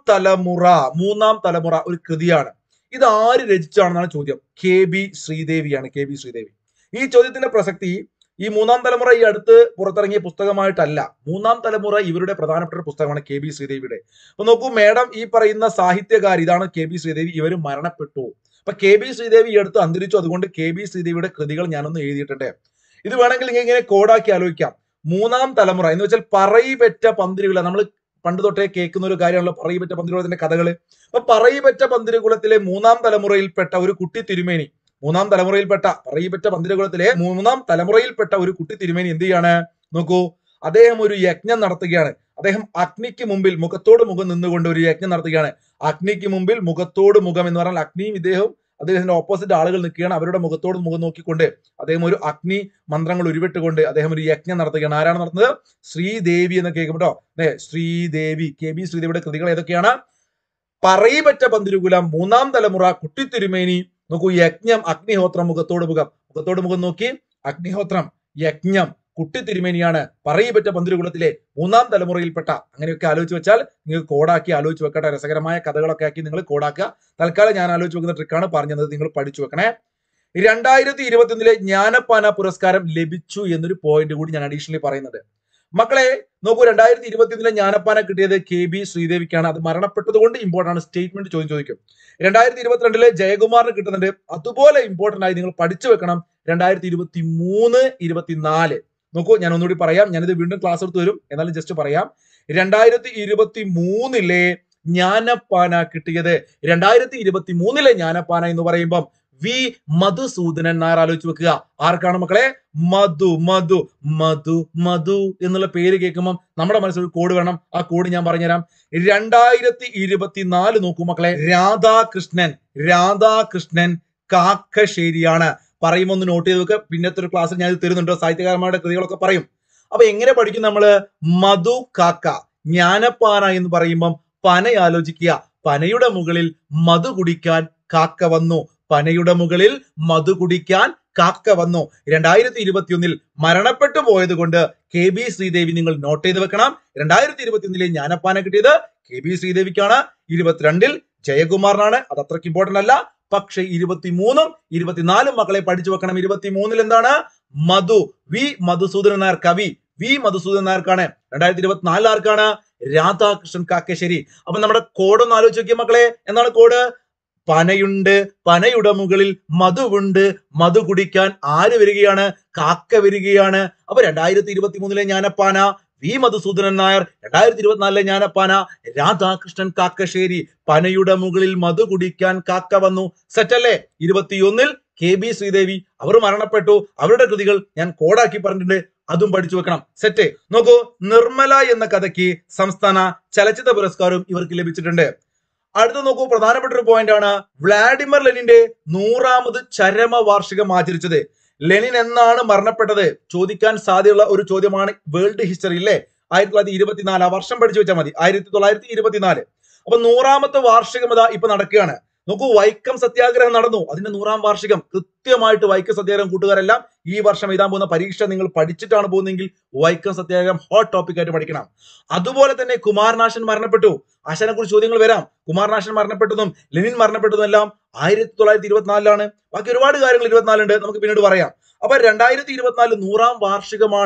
തലമുറ ഒരു കൃതിയാണ്. ഇത് ആര് രചിച്ചാണെന്നാണ് ചോദ്യം. KB ശ്രീദേവിയാണ്. KB ശ്രീദേവി. ഈ ചോദ്യത്തിന്റെ പ്രസക്തി ഈ മൂന്നാം തലമുറ ഈ അടുത്ത് പുറത്തിറങ്ങിയ പുസ്തകമായിട്ടല്ല. മൂന്നാം തലമുറ ഇവരുടെ പ്രധാനപ്പെട്ട ഒരു പുസ്തകമാണ് KB ശ്രീദേവിയുടെ. അപ്പൊ നോക്കൂ മേഡം, ഈ പറയുന്ന സാഹിത്യകാരി ഇതാണ് KB ശ്രീദേവി. ഇവർ മരണപ്പെട്ടു. അപ്പൊ KB ശ്രീദേവി ഈ അടുത്ത് അന്തരിച്ചു. അതുകൊണ്ട് KB ശ്രീദേവിയുടെ കൃതികൾ ഞാനൊന്ന് എഴുതിയിട്ടുണ്ട്. ഇത് വേണമെങ്കിൽ നിങ്ങൾ ഇങ്ങനെ കോഡാക്കി ആലോചിക്കാം. മൂന്നാം തലമുറ എന്ന് വെച്ചാൽ പറയിപെറ്റ പന്തിരുകുല. നമ്മൾ പണ്ട് തൊട്ടേ കേൾക്കുന്ന ഒരു കാര്യമാണല്ലോ പറയിപെറ്റ പന്തിരുകുലത്തിന്റെ കഥകള്. അപ്പൊ പറയിപെറ്റ പന്തിരുകുലത്തിലെ മൂന്നാം തലമുറയിൽപ്പെട്ട ഒരു കുട്ടി തിരുമേനി, പറയിപെറ്റ പന്തിരുകുലത്തിലെ മൂന്നാം തലമുറയിൽപ്പെട്ട ഒരു കുട്ടി തിരുമേനി എന്ത് ചെയ്യാണ്? നോക്കൂ, അദ്ദേഹം ഒരു യജ്ഞം നടത്തുകയാണ്. അദ്ദേഹം അഗ്നിക്ക് മുമ്പിൽ മുഖത്തോട് മുഖം നിന്നുകൊണ്ട് ഒരു യജ്ഞം നടത്തുകയാണ്. അഗ്നിക്ക് മുമ്പിൽ മുഖത്തോട് മുഖം എന്ന് പറഞ്ഞാൽ അഗ്നിയും അദ്ദേഹത്തിന്റെ ഓപ്പോസിറ്റ് ആളുകൾ നിൽക്കുകയാണ്. അവരുടെ മുഖത്തോട് മുഖം നോക്കിക്കൊണ്ട് അദ്ദേഹം ഒരു അഗ്നി മന്ത്രങ്ങൾ ഉരുവിട്ടുകൊണ്ട് അദ്ദേഹം ഒരു യജ്ഞം നടത്തുകയാണ്. ആരാണ് നടത്തുന്നത്? ശ്രീദേവി എന്ന് കേൾക്കുമ്പോൾ ശ്രീദേവി. KB ശ്രീദേവിയുടെ കൃതികൾ ഏതൊക്കെയാണ്? പറയിപെറ്റ പന്തിരുകുലം, മൂന്നാം തലമുറ, കുട്ടിത്തിരുമേനി. നോക്കൂ, യജ്ഞം, അഗ്നിഹോത്രം, മുഖത്തോട് മുഖം നോക്കി, അഗ്നിഹോത്രം, യജ്ഞം, കുട്ടിത്തിരുമേനിയാണ് പറയിപെറ്റ പന്തിരുകുലത്തിലെ മൂന്നാം തലമുറയിൽപ്പെട്ട. അങ്ങനെയൊക്കെ ആലോചിച്ച് വെച്ചാൽ നിങ്ങൾക്ക് കോഡാക്കി ആലോചിച്ച് വെക്കട്ടെ. രസകരമായ കഥകളൊക്കെ ആക്കി നിങ്ങൾ കോഡാക്കുക. തൽക്കാലം ഞാൻ ആലോചിച്ച് വെക്കുന്ന ട്രിക്കാണ് പറഞ്ഞത്, നിങ്ങൾ പഠിച്ചു വെക്കണേ. 2021 ജ്ഞാനപ്പാന പുരസ്കാരം ലഭിച്ചു എന്നൊരു പോയിന്റ് കൂടി ഞാൻ അഡീഷണലി പറയുന്നുണ്ട്. മക്കളെ നോക്കൂ, 2021 ജ്ഞാനപ്പാന കിട്ടിയത് KB ശ്രീദേവിക്കാണ്. അത് മരണപ്പെട്ടത് കൊണ്ട് ഇമ്പോർട്ടന്റ് ആണ്. സ്റ്റേറ്റ്മെന്റ് ചോദിക്കും. 2022 ജയകുമാറിന് കിട്ടുന്നുണ്ട്. അതുപോലെ ഇമ്പോർട്ടന്റ് ആയി നിങ്ങൾ പഠിച്ചു വെക്കണം. 2023, 24 നോക്കൂ, ഞാൻ ഒന്നുകൂടി പറയാം. ഞാനിത് വീണ്ടും ക്ലാസ് എടുത്ത് വരും, എന്നാലും ജസ്റ്റ് പറയാം. 2023 ജ്ഞാനപ്പാന കിട്ടിയത്, 2023 ജ്ഞാനപ്പാന എന്ന് പറയുമ്പം വി മധുസൂദനൻ നായർ. ആലോചിച്ച് വെക്കുക, ആർക്കാണ് മക്കളെ? മധു എന്നുള്ള പേര് കേൾക്കുമ്പോൾ നമ്മുടെ മനസ്സിൽ ഒരു കോഡ് വേണം. ആ കോഡ് ഞാൻ പറഞ്ഞുതരാം. 2024 നോക്കൂ മക്കളെ, രാധാകൃഷ്ണൻ കാക്കശ്ശേരിയാണ്. പറയുമ്പോൾ ഒന്ന് നോട്ട് ചെയ്ത് വെക്കുക. പിന്നത്തെ ഒരു ക്ലാസ്സിൽ ഞാൻ ഇത് തരുന്നുണ്ടോ, സാഹിത്യകാരന്മാരുടെ കൃതികളൊക്കെ പറയും. അപ്പൊ എങ്ങനെ പഠിക്കും നമ്മള്? മധു കാക്ക. ജ്ഞാനപ്പാന എന്ന് പറയുമ്പം പന ആലോചിക്കുക. പനയുടെ മുകളിൽ മധു കുടിക്കാൻ കാക്ക വന്നു. പനയുടെ മുകളിൽ മധു കുടിക്കാൻ കാക്ക വന്നു. 2021 മരണപ്പെട്ടു പോയത് കൊണ്ട് KB ശ്രീദേവി നിങ്ങൾ നോട്ട് ചെയ്ത് വെക്കണം. 2021 ജ്ഞാനപ്പാന കിട്ടിയത് KB ശ്രീദേവിക്കാണ്. 22 ജയകുമാറിനാണ്. അത് അത്രയ്ക്ക് ഇമ്പോർട്ടന്റ് അല്ല. പക്ഷെ 23ഉം 24ഉം മക്കളെ പഠിച്ചു വെക്കണം. 23 എന്താണ്? വി മധുസൂദനൻ നായർ, കവി വി മധുസൂദനൻ നായർക്കാണ്. 2024 ആർക്കാണ്? രാധാകൃഷ്ണൻ കാക്കശ്ശേരി. അപ്പൊ നമ്മുടെ കോഡ് ഒന്ന് ആലോചിച്ച് നോക്കിയ മക്കളെ. എന്താണ് കോഡ്? പനയുണ്ട്, പനയുടെ മുകളിൽ മധുവുണ്ട്, മധു കുടിക്കാൻ ആര് വരികയാണ്? കാക്ക വരികയാണ്. അപ്പൊ 2023 ജ്ഞാനപ്പാന വി മധുസൂദനൻ നായർ, 2024 ജ്ഞാനപ്പാന രാധാകൃഷ്ണൻ കാക്കശ്ശേരി. പനയുടെ മുകളിൽ മധു കുടിക്കാൻ കാക്ക വന്നു. സെറ്റല്ലേ? 21 KB ശ്രീദേവി, അവർ മരണപ്പെട്ടു. അവരുടെ കൃതികൾ ഞാൻ കോഡാക്കി പറഞ്ഞിട്ടുണ്ട്, അതും പഠിച്ചു വെക്കണം. സെറ്റ്. നോക്കൂ, നിർമ്മല എന്ന കഥയ്ക്ക് സംസ്ഥാന ചലച്ചിത്ര പുരസ്കാരവും ഇവർക്ക് ലഭിച്ചിട്ടുണ്ട്. അടുത്ത നോക്കൂ, പ്രധാനപ്പെട്ട ഒരു പോയിന്റ് ആണ്. വ്ളാഡിമിർ ലെനിന്റെ 100ാമത് ചരമ വാർഷികം ആചരിച്ചത്. ലെനിൻ എന്നാണ് മരണപ്പെട്ടത്? ചോദിക്കാൻ സാധ്യതയുള്ള ഒരു ചോദ്യമാണ്. വേൾഡ് ഹിസ്റ്ററി അല്ലേ? 1924. ആ വർഷം പഠിച്ചു വെച്ചാൽ മതി. 1924. അപ്പൊ 100ാമത്തെ വാർഷികം ഇപ്പൊ നടക്കുകയാണ്. നോക്കൂ, വൈക്കം സത്യാഗ്രഹം നടന്നു. അതിന്റെ 100ാം വാർഷികം. കൃത്യമായിട്ട് വൈക്കം സത്യാഗ്രഹം കൂട്ടുകാരെല്ലാം ഈ വർഷം എഴുതാൻ പോകുന്ന പരീക്ഷ നിങ്ങൾ പഠിച്ചിട്ടാണ് പോകുന്നതെങ്കിൽ വൈക്കം സത്യാഗ്രഹം ഹോട്ട് ടോപ്പിക് ആയിട്ട് പഠിക്കണം. അതുപോലെ തന്നെ കുമാരനാശൻ മരണപ്പെട്ടു. ആശാനെ കുറിച്ച് ചോദ്യങ്ങൾ വരാം. കുമാരനാശൻ മരണപ്പെട്ടതും ലെനിൻ മരണപ്പെട്ടതും എല്ലാം 1924 ബാക്കി ഒരുപാട് കാര്യങ്ങൾ 24 ഉണ്ട്, നമുക്ക് പിന്നീട് പറയാം. അപ്പൊ 2024 100ാം വാർഷികമാണ്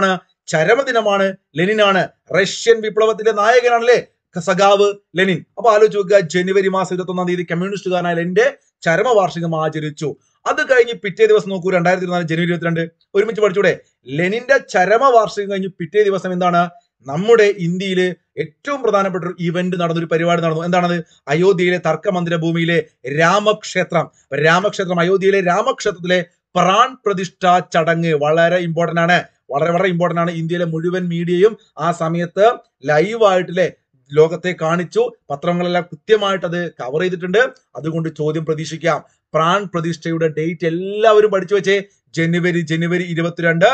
ചരമദിനമാണ്, ലെനിനാണ്. റഷ്യൻ വിപ്ലവത്തിന്റെ നായകനാണല്ലേ സഖാവ് ലെനിൻ. അപ്പൊ ആലോചിച്ച് നോക്കുക, ജനുവരി മാസം 21-ാം തീയതി കമ്മ്യൂണിസ്റ്റുകാരനായ ലെനിന്റെ ചരമവാർഷികം ആചരിച്ചു. അത് കഴിഞ്ഞ് പിറ്റേ ദിവസം നോക്കൂ, 2024 ജനുവരി 22, ഒരുമിച്ച് പഠിച്ചൂടെ? ലെനിന്റെ ചരമവാർഷികം കഴിഞ്ഞ് പിറ്റേ ദിവസം എന്താണ്? നമ്മുടെ ഇന്ത്യയില് ഏറ്റവും പ്രധാനപ്പെട്ട ഒരു ഇവന്റ് നടന്നു, ഒരു പരിപാടി നടന്നു. എന്താണത്? അയോധ്യയിലെ തർക്കമന്ദിര ഭൂമിയിലെ രാമക്ഷേത്രം. അയോധ്യയിലെ രാമക്ഷേത്രത്തിലെ പ്രാൺ പ്രതിഷ്ഠ ചടങ്ങ് വളരെ ഇമ്പോർട്ടന്റ് ആണ്, വളരെ ഇമ്പോർട്ടന്റ് ആണ്. ഇന്ത്യയിലെ മുഴുവൻ മീഡിയയും ആ സമയത്ത് ലൈവായിട്ടില്ലേ ലോകത്തെ കാണിച്ചു. പത്രങ്ങളെല്ലാം കൃത്യമായിട്ട് അത് കവർ ചെയ്തിട്ടുണ്ട്. അതുകൊണ്ട് ചോദ്യം പ്രതീക്ഷിക്കാം. പ്രാൺ പ്രതിഷ്ഠയുടെ ഡേറ്റ് എല്ലാവരും പഠിച്ചു വെച്ചേ. ജനുവരി 22,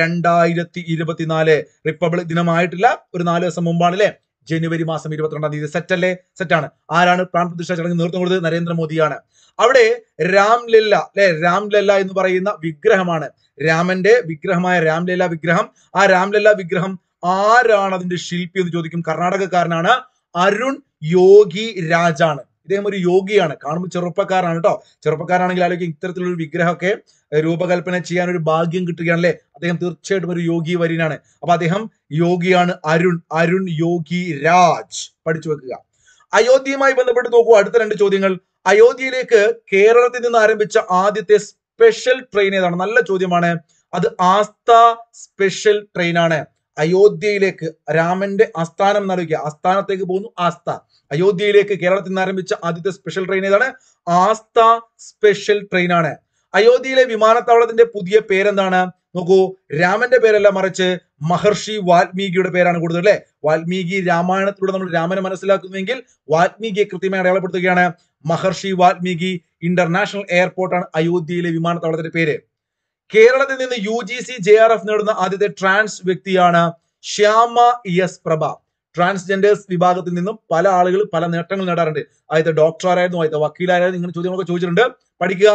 2024. റിപ്പബ്ലിക് ദിനമായിട്ടില്ല, ഒരു 4 ദിവസം മുമ്പാണ് അല്ലെ, ജനുവരി മാസം 22-ാം തീയതി. സെറ്റല്ലേ? സെറ്റാണ്. ആരാണ് പ്രാൺ പ്രതിഷ്ഠ ചടങ്ങ് നേതൃത്വം കൊടുത്തത്? നരേന്ദ്രമോദിയാണ്. അവിടെ രാംലല്ല അല്ലെ, രാംലല്ല എന്ന് പറയുന്ന വിഗ്രഹമാണ്, രാമന്റെ വിഗ്രഹമായ രാംലല്ല വിഗ്രഹം. ആ രാംലല്ല വിഗ്രഹം ആരാണ് അതിന്റെ ശില്പി എന്ന് ചോദിക്കും. കർണാടകക്കാരനാണ്, അരുൺ യോഗി രാജാണ്. ഇദ്ദേഹം ഒരു യോഗിയാണ്, കാണുമ്പോൾ ചെറുപ്പക്കാരാണ് കേട്ടോ. ചെറുപ്പക്കാരാണെങ്കിൽ ആലോചിക്കും, ഇത്തരത്തിലുള്ള വിഗ്രഹമൊക്കെ രൂപകൽപ്പന ചെയ്യാൻ ഒരു ഭാഗ്യം കിട്ടുകയാണല്ലേ. അദ്ദേഹം തീർച്ചയായിട്ടും ഒരു യോഗി വര്യനാണ്. അപ്പൊ അദ്ദേഹം യോഗിയാണ്, അരുൺ യോഗി രാജ്. പഠിച്ചു വെക്കുക. അയോധ്യയുമായി ബന്ധപ്പെട്ട് നോക്കൂ, അടുത്ത 2 ചോദ്യങ്ങൾ. അയോധ്യയിലേക്ക് കേരളത്തിൽ നിന്ന് ആരംഭിച്ച ആദ്യത്തെ സ്പെഷ്യൽ ട്രെയിൻ ഏതാണ്? നല്ല ചോദ്യമാണ്. അത് ആസ്ഥ സ്പെഷ്യൽ ട്രെയിൻ ആണ്. അയോധ്യയിലേക്ക് രാമന്റെ ആസ്ഥാനം എന്നാലോചിക്കുക, ആസ്ഥാനത്തേക്ക് പോകുന്നു, ആസ്ഥ. അയോധ്യയിലേക്ക് കേരളത്തിൽ നിന്ന് ആരംഭിച്ച ആദ്യത്തെ സ്പെഷ്യൽ ട്രെയിൻ ഏതാണ്? ആസ്ഥ സ്പെഷ്യൽ ട്രെയിൻ ആണ്. അയോധ്യയിലെ വിമാനത്താവളത്തിന്റെ പുതിയ പേരെന്താണ്? നോക്കൂ, രാമന്റെ പേരല്ല, മറിച്ച് മഹർഷി വാൽമീകിയുടെ പേരാണ് കൂടുതൽ അല്ലെ. വാൽമീകി രാമായണത്തിലൂടെ നമ്മൾ രാമനെ മനസ്സിലാക്കുന്നുവെങ്കിൽ വാൽമീകിയെ കൃത്യമായി അടയാളപ്പെടുത്തുകയാണ്. മഹർഷി വാൽമീകി ഇന്റർനാഷണൽ എയർപോർട്ടാണ് അയോധ്യയിലെ വിമാനത്താവളത്തിന്റെ പേര്. കേരളത്തിൽ നിന്ന് UGC JRF നേടുന്ന ആദ്യത്തെ ട്രാൻസ് വ്യക്തിയാണ് ശ്യാമ എസ് പ്രഭ. ട്രാൻസ്ജെൻഡേഴ്സ് വിഭാഗത്തിൽ നിന്നും പല ആളുകൾ പല നേട്ടങ്ങൾ നേടാറുണ്ട്. ആദ്യത്തെ ഡോക്ടറായിരുന്നു, ആദ്യത്തെ വക്കീലായിരുന്നു, ഇങ്ങനെ ചോദ്യങ്ങളൊക്കെ ചോദിച്ചിട്ടുണ്ട്. പഠിക്കുക,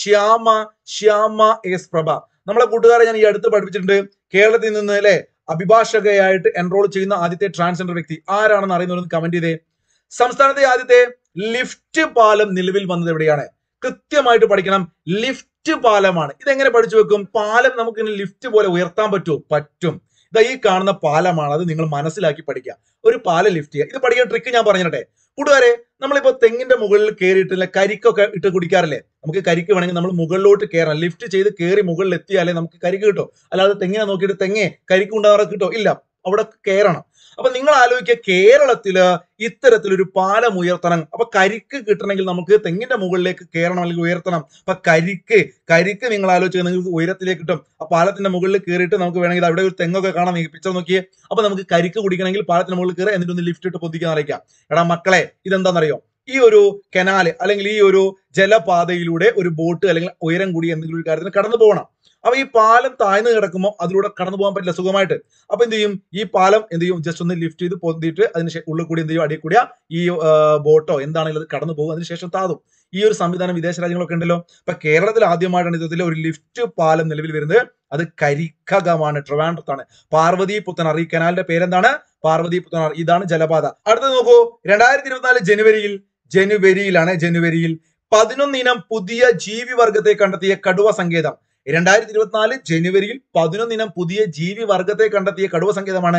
ശ്യാമ എസ് പ്രഭ. നമ്മളെ കൂട്ടുകാരെ ഞാൻ ഈ അടുത്ത് പഠിപ്പിച്ചിട്ടുണ്ട്. കേരളത്തിൽ നിന്ന് അല്ലെ അഭിഭാഷകയായിട്ട് എൻറോൾ ചെയ്യുന്ന ആദ്യത്തെ ട്രാൻസ്ജെൻഡർ വ്യക്തി ആരാണെന്ന് അറിയുന്നവരൊന്ന് കമന്റ് ചെയ്തേ. സംസ്ഥാനത്തെ ആദ്യത്തെ ലിഫ്റ്റ് പാലം നിലവിൽ വന്നത് എവിടെയാണ്? കൃത്യമായിട്ട് പഠിക്കണം. ലിഫ്റ്റ് പാലമാണ്. ഇതെങ്ങനെ പഠിച്ചു വെക്കും? പാലം നമുക്ക് ലിഫ്റ്റ് പോലെ ഉയർത്താൻ പറ്റുമോ? പറ്റും. ഇതാ ഈ കാണുന്ന പാലമാണ്, അത് നിങ്ങൾ മനസ്സിലാക്കി പഠിക്കുക. ഒരു പാലം ലിഫ്റ്റ് ചെയ്യുക. ഇത് പഠിക്കാൻ ട്രിക്ക് ഞാൻ പറഞ്ഞിട്ടെ കൂട്ടുകാരെ. നമ്മളിപ്പോ തെങ്ങിന്റെ മുകളിൽ കയറിയിട്ടില്ല, കരിക്കൊക്കെ ഇട്ട് കുടിക്കാറില്ലേ? നമുക്ക് കരിക്ക് വേണമെങ്കിൽ നമ്മൾ മുകളിലോട്ട് കയറണം. ലിഫ്റ്റ് ചെയ്ത് കയറി മുകളിൽ എത്തിയാലേ നമുക്ക് കരിക്ക് കിട്ടും. അല്ലാതെ തെങ്ങിനെ നോക്കിയിട്ട് തെങ്ങേ കരിക്ക് ഉണ്ടാകാറ് കിട്ടോ? ഇല്ല, അവിടെ കയറണം. അപ്പൊ നിങ്ങൾ ആലോചിക്കുക, കേരളത്തില് ഇത്തരത്തിലൊരു പാലം ഉയർത്തണം. അപ്പൊ കരിക്ക് കിട്ടണമെങ്കിൽ നമുക്ക് തെങ്ങിന്റെ മുകളിലേക്ക് കയറണം, അല്ലെങ്കിൽ ഉയർത്തണം. അപ്പൊ കരിക്ക് നിങ്ങൾ ആലോചിക്കുക, നിങ്ങൾക്ക് ഉയരത്തിലേക്ക് കിട്ടും. ആ പാലത്തിന്റെ മുകളിൽ കയറിയിട്ട് നമുക്ക് വേണമെങ്കിൽ അവിടെ ഒരു തെങ്ങൊക്കെ കാണാം, ഈ പിക്ചർ നോക്കിയേ. അപ്പൊ നമുക്ക് കരിക്ക് കുടിക്കണമെങ്കിൽ പാലത്തിന്റെ മുകളിൽ കയറി എന്നിട്ട് ഒന്ന് ലിഫ്റ്റ് ഇട്ട് പൊതിക്കാൻ അറിയിക്കാം. എടാ മക്കളെ, ഇതെന്താണെന്നറിയോ? ഈ ഒരു കനാല് അല്ലെങ്കിൽ ഈ ഒരു ജലപാതയിലൂടെ ഒരു ബോട്ട് അല്ലെങ്കിൽ ഉയരം കൂടി എന്തെങ്കിലും ഒരു കാര്യത്തിന് കടന്നു പോകണം. അപ്പൊ ഈ പാലം താഴ്ന്നു കിടക്കുമ്പോൾ അതിലൂടെ കടന്നു പോകാൻ പറ്റില്ല സുഖമായിട്ട്. അപ്പൊ എന്ത് ചെയ്യും? ഈ പാലം എന്ത് ചെയ്യും? ജസ്റ്റ് ഒന്ന് ലിഫ്റ്റ് ചെയ്ത് പൊന്തിയിട്ട് അതിന് ഉള്ളിൽ കൂടി എന്ത് ചെയ്യും? അടിയിൽ കൂടിയ ഈ ബോട്ടോ എന്താണെങ്കിലും അത് കടന്നു പോകും. അതിനുശേഷം താതും. ഈ ഒരു സംവിധാനം വിദേശ രാജ്യങ്ങളൊക്കെ ഉണ്ടല്ലോ. ഇപ്പൊ കേരളത്തിൽ ആദ്യമായിട്ടാണ് ഇത്തരത്തിൽ ഒരു ലിഫ്റ്റ് പാലം നിലവിൽ വരുന്നത്. അത് കരിക്കകമാണ്, ട്രിവാൻഡ്രത്താണ്. പാർവതി പുത്തനാർ. ഈ കനാലിന്റെ പേരെന്താണ്? പാർവതി പുത്തനാർ. ഇതാണ് ജലപാത. അടുത്തത് നോക്കൂ, 2024 ജനുവരിയിൽ 11 ഇനം പുതിയ ജീവിവർഗത്തെ കണ്ടെത്തിയ കടുവ സങ്കേതം. 2024 ജനുവരിയിൽ 11 ഇനം പുതിയ ജീവിവർഗത്തെ കണ്ടെത്തിയ കടുവ സങ്കേതമാണ്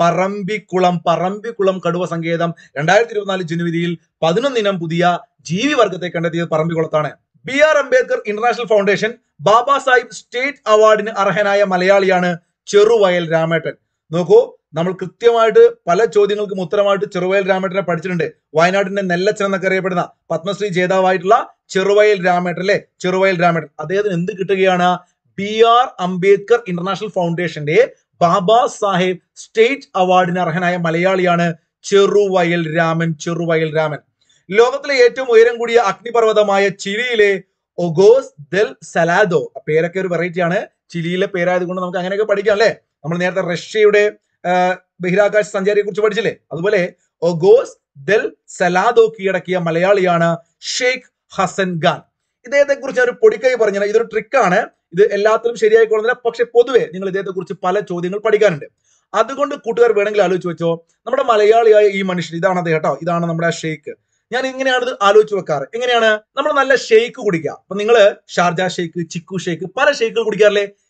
പറമ്പിക്കുളം കടുവ സങ്കേതം. 2024 ജനുവരിയിൽ 11 ഇനം പുതിയ ജീവിവർഗത്തെ കണ്ടെത്തിയത് പറമ്പിക്കുളത്താണ്. BR Ambedkar international foundation Baba Saheb state അവാർഡിന് അർഹനായ മലയാളിയാണ് ചെറുവയൽ രാമേട്ടൻ. നോക്കൂ, നമ്മൾ കൃത്യമായിട്ട് പല ചോദ്യങ്ങൾക്കും ഉത്തരമായിട്ട് ചെറുവയൽ രാമേട്ടനെ പഠിച്ചിട്ടുണ്ട്. വയനാടിന്റെ നെല്ലച്ചൻ എന്നൊക്കെ അറിയപ്പെടുന്ന പത്മശ്രീ ജേതാവായിട്ടുള്ള ചെറുവയൽ രാമേട്ടൻ അല്ലെ, ചെറുവയൽ രാമേട്ടൻ. അദ്ദേഹത്തിന് എന്ത് കിട്ടുകയാണ്? BR അംബേദ്കർ ഇന്റർനാഷണൽ ഫൗണ്ടേഷന്റെ ബാബാ സാഹേബ് സ്റ്റേറ്റ് അവാർഡിന് അർഹനായ മലയാളിയാണ് ചെറുവയൽ രാമൻ. ലോകത്തിലെ ഏറ്റവും ഉയരം കൂടിയ അഗ്നിപർവ്വതമായ ചിലിയിലെ ഒഗോസ് ദെൽ സലാദോ. പേരൊക്കെ ഒരു വെറൈറ്റി ആണ്. ചിലിയിലെ പേരായത് കൊണ്ട് നമുക്ക് അങ്ങനെയൊക്കെ പഠിക്കാം അല്ലെ. നമ്മൾ നേരത്തെ റഷ്യയുടെ ബഹിരാകാശ സഞ്ചാരിയെ കുറിച്ച് പഠിച്ചില്ലേ? അതുപോലെ ഒഗോസ് ദെൽ സലാദോ കീഴടക്കിയ മലയാളിയാണ് ഷെയ്ഖ് ഹസൻ ഖാൻ. ഇദ്ദേഹത്തെ കുറിച്ച് ഒരു പൊടിക്കൈ പറഞ്ഞാൽ ഇതൊരു ട്രിക്കാണ്. ഇത് എല്ലാത്തിലും ശരിയായിക്കൊള്ളുന്നില്ല. പക്ഷെ പൊതുവെ നിങ്ങൾ ഇദ്ദേഹത്തെ കുറിച്ച് പല ചോദ്യങ്ങൾ പഠിക്കാനുണ്ട്. അതുകൊണ്ട് കൂട്ടുകാർ വേണമെങ്കിൽ ആലോചിച്ച് വെച്ചോ, നമ്മുടെ മലയാളിയായ ഈ മനുഷ്യൻ ഇതാണ് അദ്ദേഹം കേട്ടോ. ഇതാണ് നമ്മുടെ ഷെയ്ഖ്. ഞാൻ ഇങ്ങനെയാണ് ഇത് ആലോചിച്ച് വെക്കാറ്. എങ്ങനെയാണ്? നമ്മൾ നല്ല ഷെയ്ക്ക് കുടിക്കുക. അപ്പൊ നിങ്ങൾ ഷാർജ ഷെയ്ക്ക്, ചിക്കു ഷെയ്ക്ക്, പല ഷെയ്ക്കുകൾ കുടിക്കാറില്ലേ?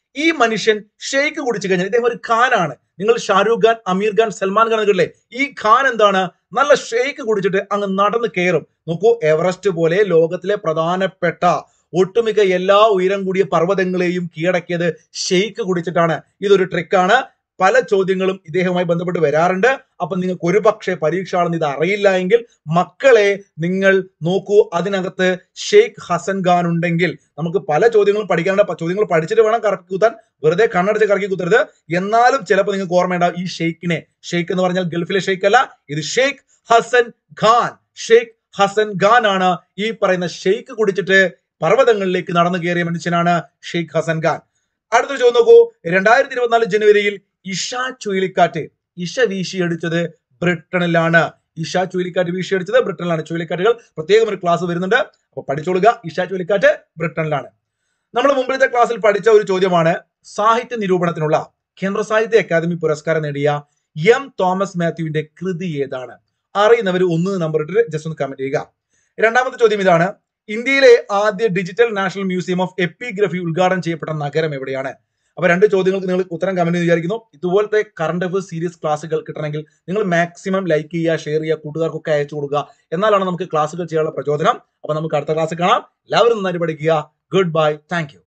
ഈ മനുഷ്യൻ ഷെയ്ക്ക് കുടിച്ചു കഴിഞ്ഞാൽ ഇദ്ദേഹം ഒരു ഖാനാണ്. നിങ്ങൾ ഷാരൂഖ് ഖാൻ, അമീർ ഖാൻ, സൽമാൻ ഖാൻ എന്നൊക്കെ, ഈ ഖാൻ എന്താണ്, നല്ല ഷെയ്ക്ക് കുടിച്ചിട്ട് അങ്ങ് നടന്ന് കയറും. നോക്കൂ, എവറസ്റ്റ് പോലെ ലോകത്തിലെ പ്രധാനപ്പെട്ട ഒട്ടുമിക്ക എല്ലാ ഉയരം കൂടിയ പർവ്വതങ്ങളെയും കീഴടക്കിയത് ഷെയ്ക്ക് കുടിച്ചിട്ടാണ്. ഇതൊരു ട്രിക്കാണ്. പല ചോദ്യങ്ങളും ഇദ്ദേഹവുമായി ബന്ധപ്പെട്ട് വരാറുണ്ട്. അപ്പൊ നിങ്ങൾക്ക് ഒരു പക്ഷേ പരീക്ഷയാണെന്ന് ഇത് അറിയില്ല എങ്കിൽ മക്കളെ നിങ്ങൾ നോക്കൂ, അതിനകത്ത് ഷെയ്ഖ് ഹസൻ ഖാൻ ഉണ്ടെങ്കിൽ നമുക്ക് പല ചോദ്യങ്ങളും പഠിക്കാനുണ്ട്. ചോദ്യങ്ങൾ പഠിച്ചിട്ട് വേണം കറക്കി കുത്താൻ, വെറുതെ കണ്ണടച്ച് കറക്കി കുത്തരുത്. എന്നാലും ചിലപ്പോൾ നിങ്ങൾക്ക് ഓർമ്മയുണ്ടാവും ഈ ഷെയ്ഖിനെ. ഷെയ്ഖ് എന്ന് പറഞ്ഞാൽ ഗൾഫിലെ ഷെയ്ഖ് അല്ല, ഇത് ഷെയ്ഖ് ഹസൻ ഖാൻ. ഷെയ്ഖ് ഹസൻ ഖാൻ ആണ് ഈ പറയുന്ന ഷെയ്ഖ് കുടിച്ചിട്ട് പർവ്വതങ്ങളിലേക്ക് നടന്നു കയറിയ മനുഷ്യനാണ് ഷെയ്ഖ് ഹസൻ ഖാൻ. അടുത്തൊരു ചോദ്യം നോക്കൂ, 2024 ജനുവരിയിൽ ഇഷ ചുഴലിക്കാറ്റ് വീശിയടിച്ചത് ബ്രിട്ടനിലാണ്. ഇഷ ചുഴലിക്കാറ്റ് വീശിയടിച്ചത് ബ്രിട്ടനിലാണ്. ചുഴലിക്കാറ്റുകൾ പ്രത്യേകം ഒരു ക്ലാസ് വരുന്നുണ്ട്, അപ്പൊ പഠിച്ചോളുക. ഇഷ ചുഴലിക്കാറ്റ് ബ്രിട്ടനിലാണ്. നമ്മൾ മുമ്പിലത്തെ ക്ലാസ്സിൽ പഠിച്ച ഒരു ചോദ്യമാണ്, സാഹിത്യ നിരൂപണത്തിനുള്ള കേന്ദ്ര സാഹിത്യ അക്കാദമി പുരസ്കാരം നേടിയ എം തോമസ് മാത്യുവിന്റെ കൃതി ഏതാണ്? അറിയുന്നവർ 1 നമ്പർ ഇട്ടിട്ട് ജസ്റ്റ് ഒന്ന് കമന്റ് ചെയ്യുക. രണ്ടാമത്തെ ചോദ്യം ഇതാണ്, ഇന്ത്യയിലെ ആദ്യ digital national museum of epigraphy ഉദ്ഘാടനം ചെയ്യപ്പെട്ട നഗരം എവിടെയാണ്? അപ്പൊ 2 ചോദ്യങ്ങൾക്ക് നിങ്ങൾ ഉത്തരം കമന്റ് ചെയ്ത് വിചാരിക്കുന്നു. ഇതുപോലത്തെ കറണ്ട് അഫയേഴ്സ് സീരീസ് ക്ലാസ്സുകൾ കിട്ടണമെങ്കിൽ നിങ്ങൾ മാക്സിമം ലൈക്ക് ചെയ്യുക, ഷെയർ ചെയ്യുക, കൂട്ടുകാർക്കൊക്കെ അയച്ചു കൊടുക്കുക. എന്നാലാണ് നമുക്ക് ക്ലാസ്സുകൾ ചെയ്യാനുള്ള പ്രചോദനം. അപ്പൊ നമുക്ക് അടുത്ത ക്ലാസ്സിൽ കാണാം. എല്ലാവരും നന്നായിട്ട് പഠിക്കുക. Goodbye. Thank U.